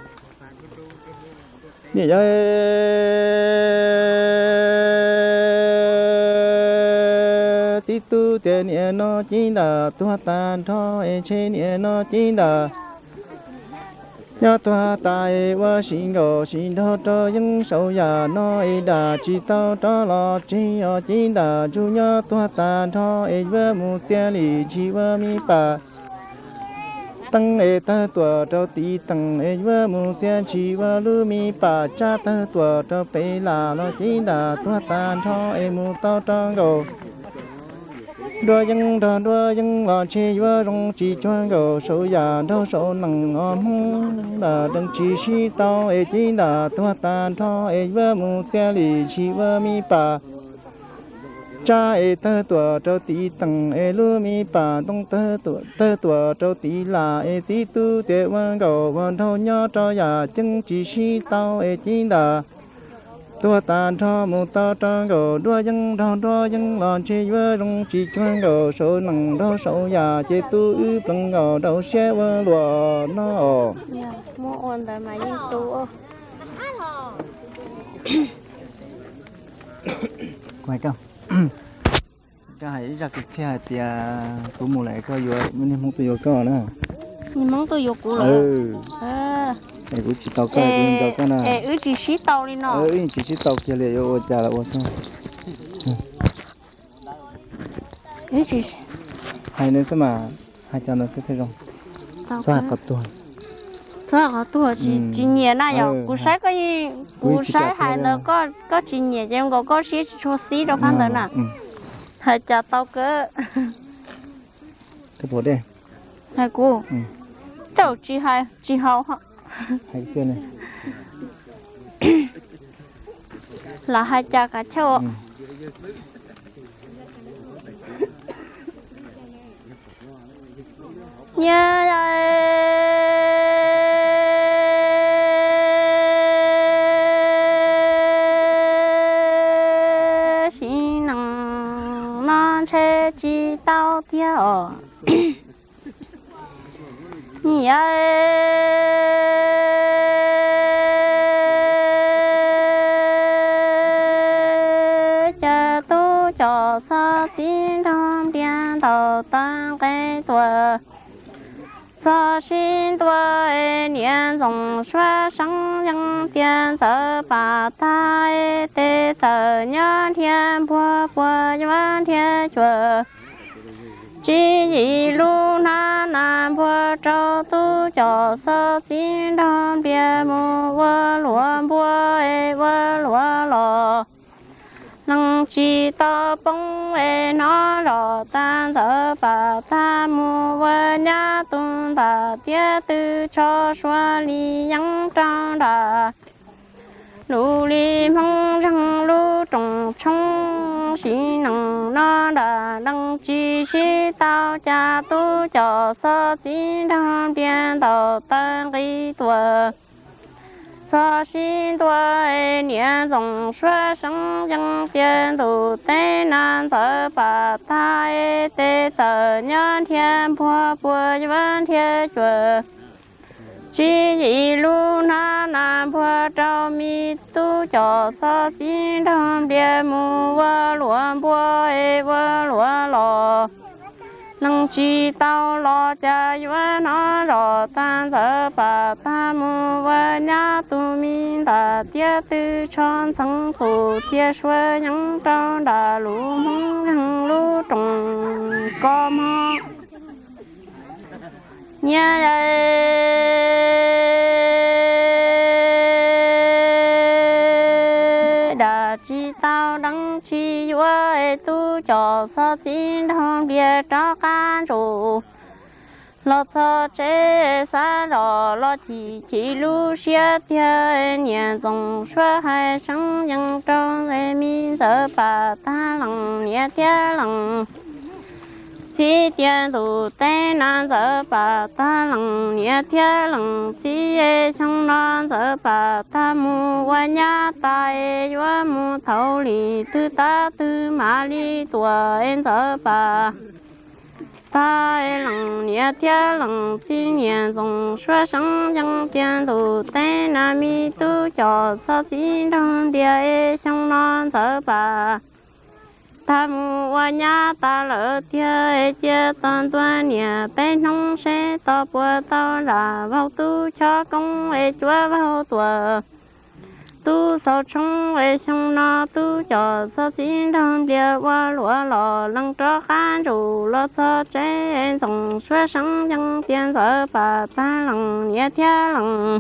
nia vậy tí tu tê nia nó chỉ là tua tan tho e chế nia nó chỉ là nhớ tua tai wa xin go xin thọ cho những sầu già nói đã chỉ tao cho lo chỉ ở chỉ đã chú nhớ tua tan thọ e với mu xe lì chỉ với mi pa tăng e ta tua cho tí tăng e với mu xe chỉ với lu mi pa cha ta tua cho pe là lo chỉ đã tua tan thọ e mu tao cho go đua dân lo chi vợ rong chi cho gầu số già đâu số nằng om là đừng chỉ si tao e chỉ là tua tan tho e vợ mu xe lì chi vợ mi pa cha e tơ tua cho tí tầng e lu mi pa đông tơ tua cho tí là e chỉ tu te vợ gầu vợ thâu nhớ cho già chân chỉ si tao e chỉ là tua tan cho mu ta trang gầu đua dân lon chi vơ rong chi chuan gầu số nằng đâu số già chế tu ư bằng gầu đâu xe vơ lùa nó mua ôn tại mà dân tu quay trong cái hay ra cái xe thì tu mù lại coi vừa mình không tu vừa coi nữa nhưng mong tôi vô cũ rồi em cũng chỉ tàu cái cũng tàu cái nè chỉ xí tàu đi nó chỉ xí tàu kia liền ô chả là ô sao chỉ hay nên sao mà hai cha nó sẽ thấy rong xa có tuổi chỉ nhẹ na rồi cú sái hai nó có chỉ nhẹ chứ không có xí cho xí đâu khăn nữa nè hai cha tàu cơ cái bộ đây hai cô cháu chỉ hao hả hai cái này là hai cha cả cháu nha xin nằng non che chi tao theo nhỉ cha tu cho sa xin thom điện đầu tăng cái tuổi sa xin tuổi niên dòng xoa sáng nhân tiền sở bà ta tê sở nhân thiên bùa bùa nhân thiên chùa chỉ gì luôn na bùa trâu tu cho sa xin thom điện mù vơ lúa lò năng chỉ tao bông e nó rõ tan giờ bà ta mua vợ nhà tuần ta tiết tư cho xóa li yang trang đà lù li mong răng lù trồng trong xí năng nó đà năng chỉ xí tao cha tu cho sơ chín thong biên đầu tân kỳ tuổi sơ xin tuổi niên dòng xuân生dân tiên thủ tế nan giờ bà thái tế giờ nhân thiên phua bùa văn thiên chúa chỉ ý lu na nam phua trao mi tu cho sơ chín thong biên mu vơ luồn bùa vơ luồn lò nâng chi tao lo cha yuan nó rõ tan giờ bà ta mu và nhà tu min ta tia tư tròn sang tu tia xuôi những trong đà lũ mong hàng lũ trồng có mò nhà đà chi tao đăng chi yuan tu cho sa chín thong bia cho can chủ lo cho chế sa rõ lo chỉ lu xia tia niên dòng xuân hai sáng dân trong lệ min giờ bà ta lằng nia tia lằng chỉ tiền đủ tên nan giờ bà ta lằng nia tia lằng chỉ trong nan giờ bà ta mu qua nhà ta yuan mu thấu li tư ta tư ma li tuổi giờ bà ta lằng nia tia lằng chỉ niên dòng xuân sáng dân tiền đủ tên na mi tu cho sa chỉ trong địa trong nan giờ bà ta mu qua nhà ta lỡ tia chia toàn toàn nhà bên nông sẽ to bữa tao là vào tu cho công ấy chúa vào tuổi tu sau trong ấy trong nó tu cho sao chín đồng địa qua lúa lò lăng cho khán chủ lo cho trẻ dòng xuân sáng dân tiền giờ bà ta lằng nhẹ thia lằng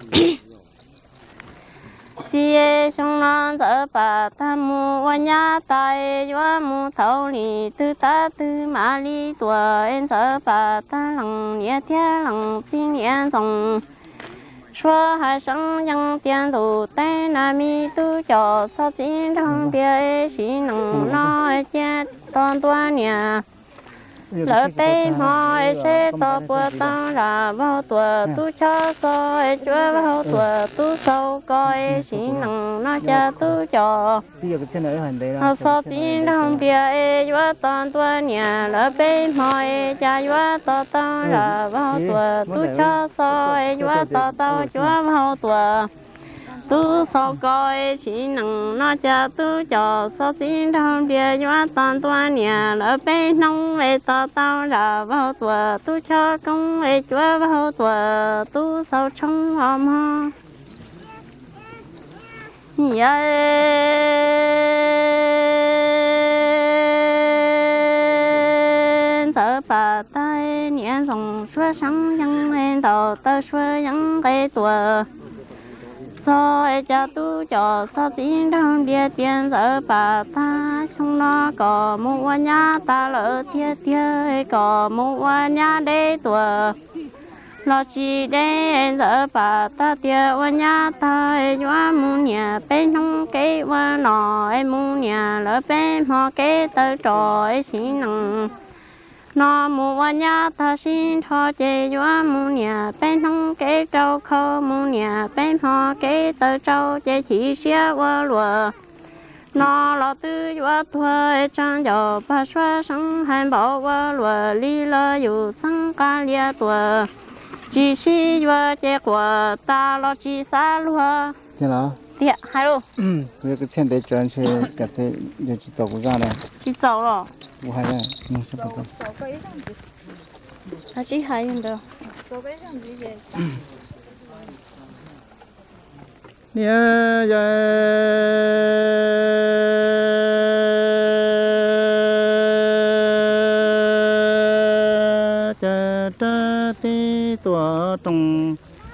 chỉ trong non giờ bà ta mu qua nhà tay qua mu thấu li tư ta tư ma li tuổi giờ bà ta lằng nhẹ thia lằng xin nhẹ dòng xóa hai sáng dân tiền đủ tên là mi tu cho sao chín thong bia chỉ nằng nói chết toàn toàn nhà lỡ bên hỏi sẽ to bữa tao là vào tuổi tu cho soi chúa vào tuổi tu sâu coi chỉ nằng nói cha tu cho họ sao chín thong bia chúa toàn toàn nhà lỡ bên hỏi cha chúa to tao là vào tuổi tu cho soi chúa to tao chúa vào tuổi tu sau coi chỉ nằng nó cha tu cho sao xin thong bia doa toàn toàn nhà ở bên nông về to tao là vào tuổi tu cho công về chúa vào tuổi tu sau trong hòm ho sợ bà tay nhẹ dòng xuôi sáng dân lên tàu tơ xuôi dân cây tuổi soi cha tu cho sao chín thong bia tiền giờ bà ta trong nó có một nhà ta lỡ thiệt thiệt có một nhà để tuổi lo chỉ để giờ bà ta tiệt nhà ta doa mu nhà bên nông cây qua nọ mu nhà lỡ bên họ cây tơ trò chỉ nằng nó mu nhà ta xin cho chế doa mu nhà bên nông cây trâu khâu mu nhà bên họ cây tơ trâu chế chỉ xia qua lúa nó lo tư doa thuê trang dầu bà xoa sáng hành bảo qua lúa li loอยู่สังกาเลียตัวchỉ xí doa chế của ta lo chỉ xa lúa thế nào tiệt hai lô bây giờ cái chuyện đấy chuyện chơi cái gì giờ chỉ走不上来 chỉ走了我还在是不走他只还用的走个相机也年人这的多种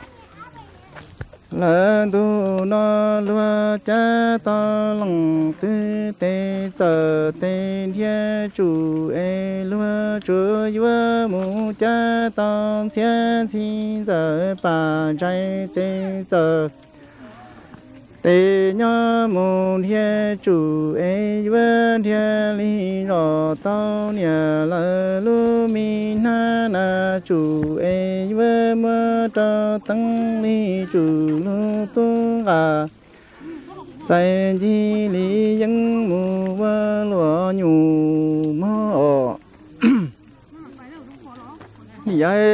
lần tu nó lúa cha ta lòng tư tế giờ tế thiên chủ e lúa chúa vua mu cha ta thiên thiên giờ bà trái tế giờ tê nhớ mù thiên chủ ê vân thiên lý rõ tao nhà lơ lu mi na na chủ ê vân mơ cho tăng lý chủ lu tu à sai chi lý dân mù vơ lúa nhù mơ vậy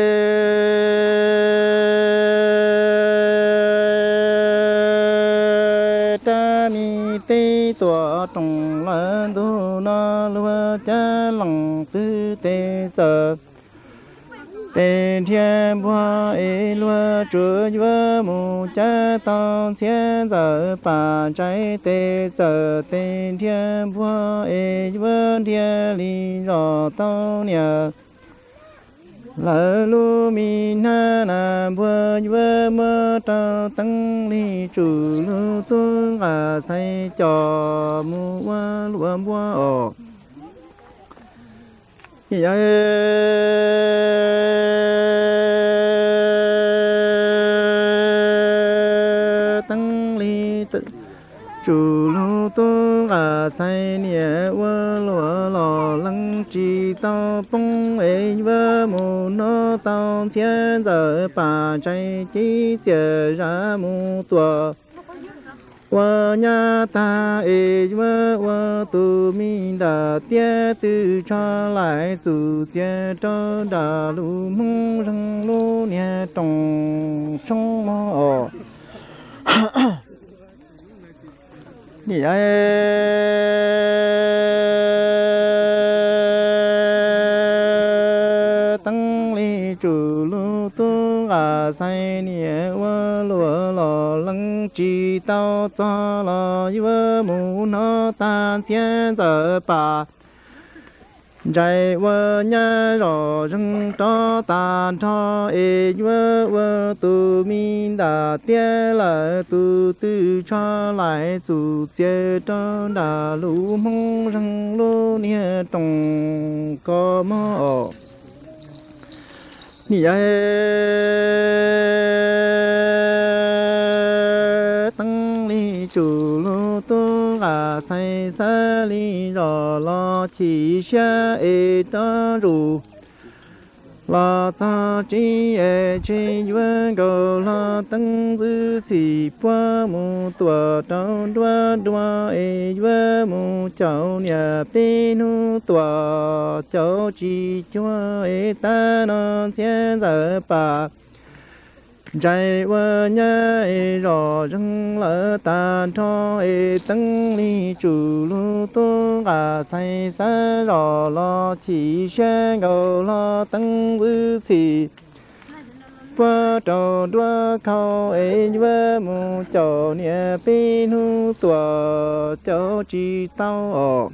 cha mi tê tua trong lần tu nó lúa cha lòng tư tê giờ tê thiên bua ê lúa chúa chúa mù cha tông thiên giờ bà trái tê giờ tê thiên bua ê chúa thiên lý rõ tông nhờ lỡ lu mi na na bua chúa mơ trao tăng lý chủ lu tu à say cho mu qua lúa bua ồ tăng lý chủ lu tu à say nia vơ lúa lò lăng chi tao bông ê vơ mù nó tao thiên giờ bà trái chi chờ ra mù tua wa nhà ta ê wa tu mi đà tia tư cho lại tu tia cho đà lu mong răng lu nia trong mơ đi ai tăng lý chủ lu tu à sai nia wa lúa lò lăng chi tao cho lo vơ mù nó tan thiên giờ bà trái vơ nhà rõ rừng cho tàn cho ê vơ tu mi đà tia là tu tư cho lại tu tia cho đà lũ mong răng lô nia trong có mơ nì tăng lý chủ lô tô à say sa lý rõ lo chỉ xa ê ta rù lo ta chi ê chi vân cầu lo tăng dư chỉ qua mù tùa trao đoa ê vân mù cháu nhà bê nu tùa cháu chi chua ê ta non thiên giờ bà trái vơ nhà ê rõ răng lỡ tàn cho ê tăng lý chủ lu tu à say sa rõ lo chỉ sang cầu lo tăng dư chỉ qua trò đoa khâu ê vơ mù cho nia bê nu tùa cháu chi tao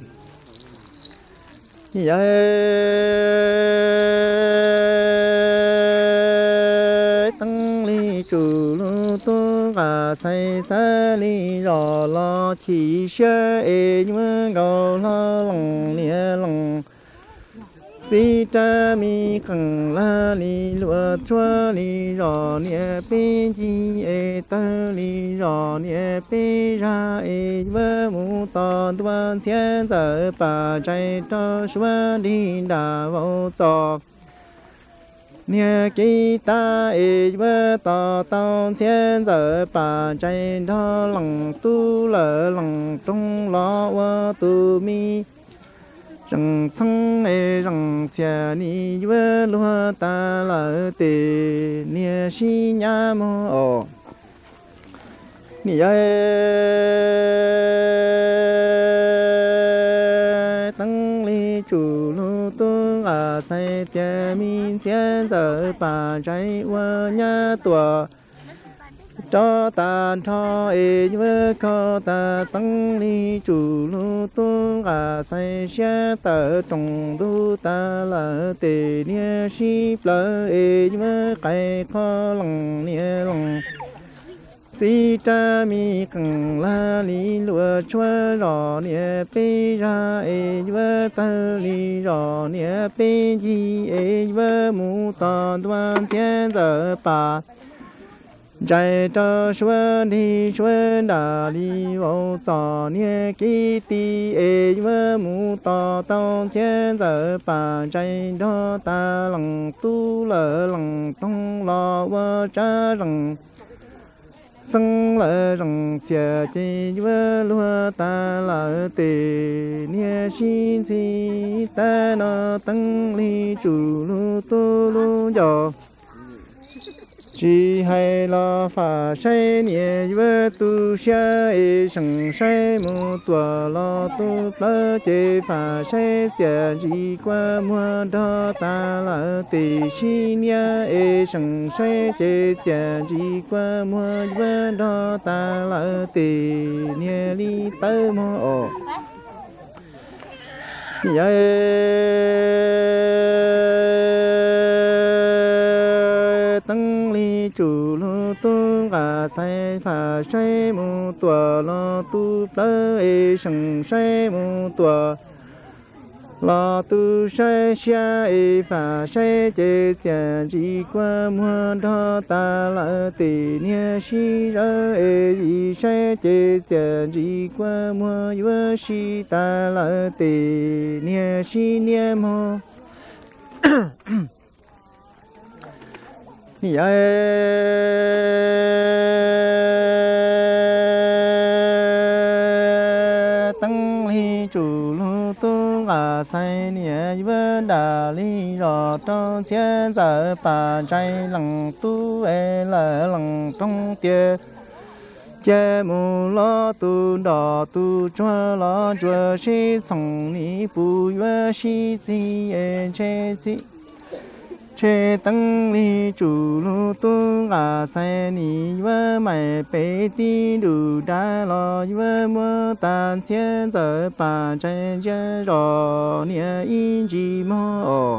tăng lý chủ lu tu và say sa lý rõ lo chỉ xe ê nhưng cầu lo lòng nia lòng si cha mi khẳng la lý lúa chua lý rõ nia bê chi ê tơ lý rõ nia bê ra ê vơ mù tòn tuan thiên giờ bà trái cho xua đi đà vô trò nia kỳ ta ê vơ tò tao thiên giờ bà trái cho lòng tu lỡ lòng trong lo vơ tu mi răng thăng ê răng xia ni vơ lúa ta lỡ tê nia xi nha mô ồ nia tăng lý chủ lu tu à say tia min thiên giờ bà trái vơ nha tùa cho ta cho ê vơ co ta tăng lý chủ lu tu à say xe tờ trong tu ta là tê nia shi lỡ ê vơ cái kho lòng nia lòng si cha mi khẳng la lý lúa chua rõ nia bê ra ê vơ tơ lý rõ nia bê chi ê vơ mù tòn đoan thiên giờ bà trái cho xuân đi xuân đã đi vô gió nhẹ kỳ tì ê vơ mù tò tao chén giờ bà trái đó ta lăng tu lờ lăng trong lò vơ cha răng sân lờ răng xia chi vơ lúa ta lờ tề nhẹ xin si ta nó tăng ly chủ lu tu lu gió chỉ hay là phá sai nhẹ vơ tu xa e sừng sai mu tua lo tu plơ chế phá sai xia chỉ qua mua đó ta là tì xi nhia e sừng sai chế xia chỉ qua mua vơ đó ta là tì nhẹ li tơ mô tăng ly chủ lô tu gà sai phà sai mu tua lo tu plơ e sừng sai mu tua lo tu sai xia e phà sai chế xia chỉ qua mua đó ta là tì nia si rơ e gì sai chế xia chỉ qua mua vơ si ta là tì nia si nia mô tăng ly chủ lu tu gà sai nhẹ vơ đà ly rò trong thiên giờ bà trái lăng tu e lờ lăng trong tia chế mù lo tu đỏ tu chua lo chua si song ni bu vơ si si e chế si chế tăng ly chủ lu tu gà sai ni vơ mày bê ti đủ đá lo vơ mơ tàn thiên giờ bà trái chế rò nia in chi mô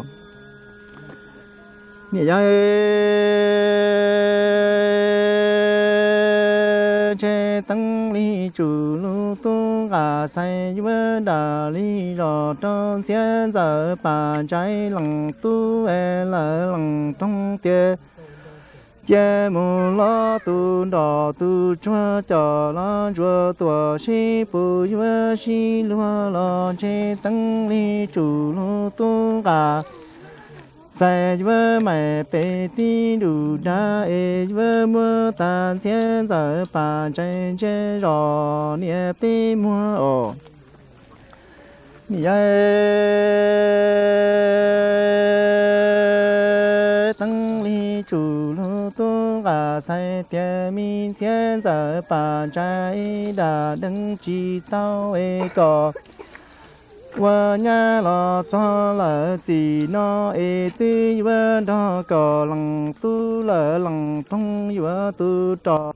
nia chế tăng ly chủ lu tu gà sai vơ đà ly rò trong thiên giờ bà trái lăng tu e lờ lăng trong tia chế mù lo tu đỏ tu chua cho lo chua tua si bu vơ si lúa lo chế tăng ly chủ lu tu gà sai vơ mày bê ti đủ đá e vơ mơ tàn thiên giờ bà trái chế rò nia bê mua nia tăng ly chủ lu tu gà sai tia mi thiên giờ bà trái đã đứng chi tao e cò vợ nhà lo cho lỡ gì nó e tư vợ đó có lăng tu lỡ lăng trong vợ tu trò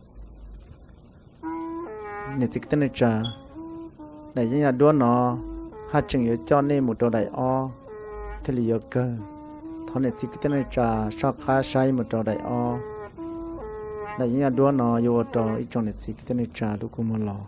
nè chỉ tên là trà này nhà đua nó hát chừng yếu cho nên một trò đại o thế là cơ thọ này chỉ tên là trà sao khá sai một trò đại o này nhà đua nó yếu trò ít trong này chỉ tên là trà lúc cũng lò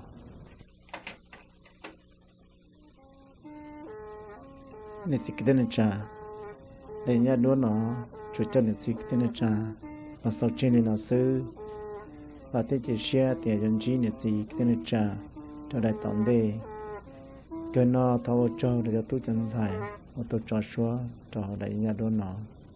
nè chỉ cái tên trà để nhà đua nó chủ cho nè chỉ cái tên trà và sau trên này nó sư và tới chỉ share tiền dân trí nè chỉ cái tên trà cho đại tổng đề cái nó thao cho để cho tôi chân giải một tôi cho xóa cho đại nhà đua nó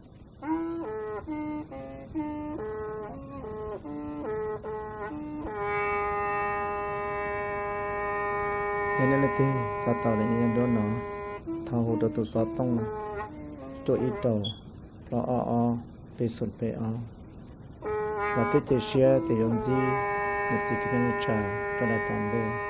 nên là thế sao tàu đại nhà đua nó thao hồ đồ sọt tông cho ít đầu lo o để sụt bể o và tới chia sẻ để yon gì để chỉ cái này trả cho đại toàn bộ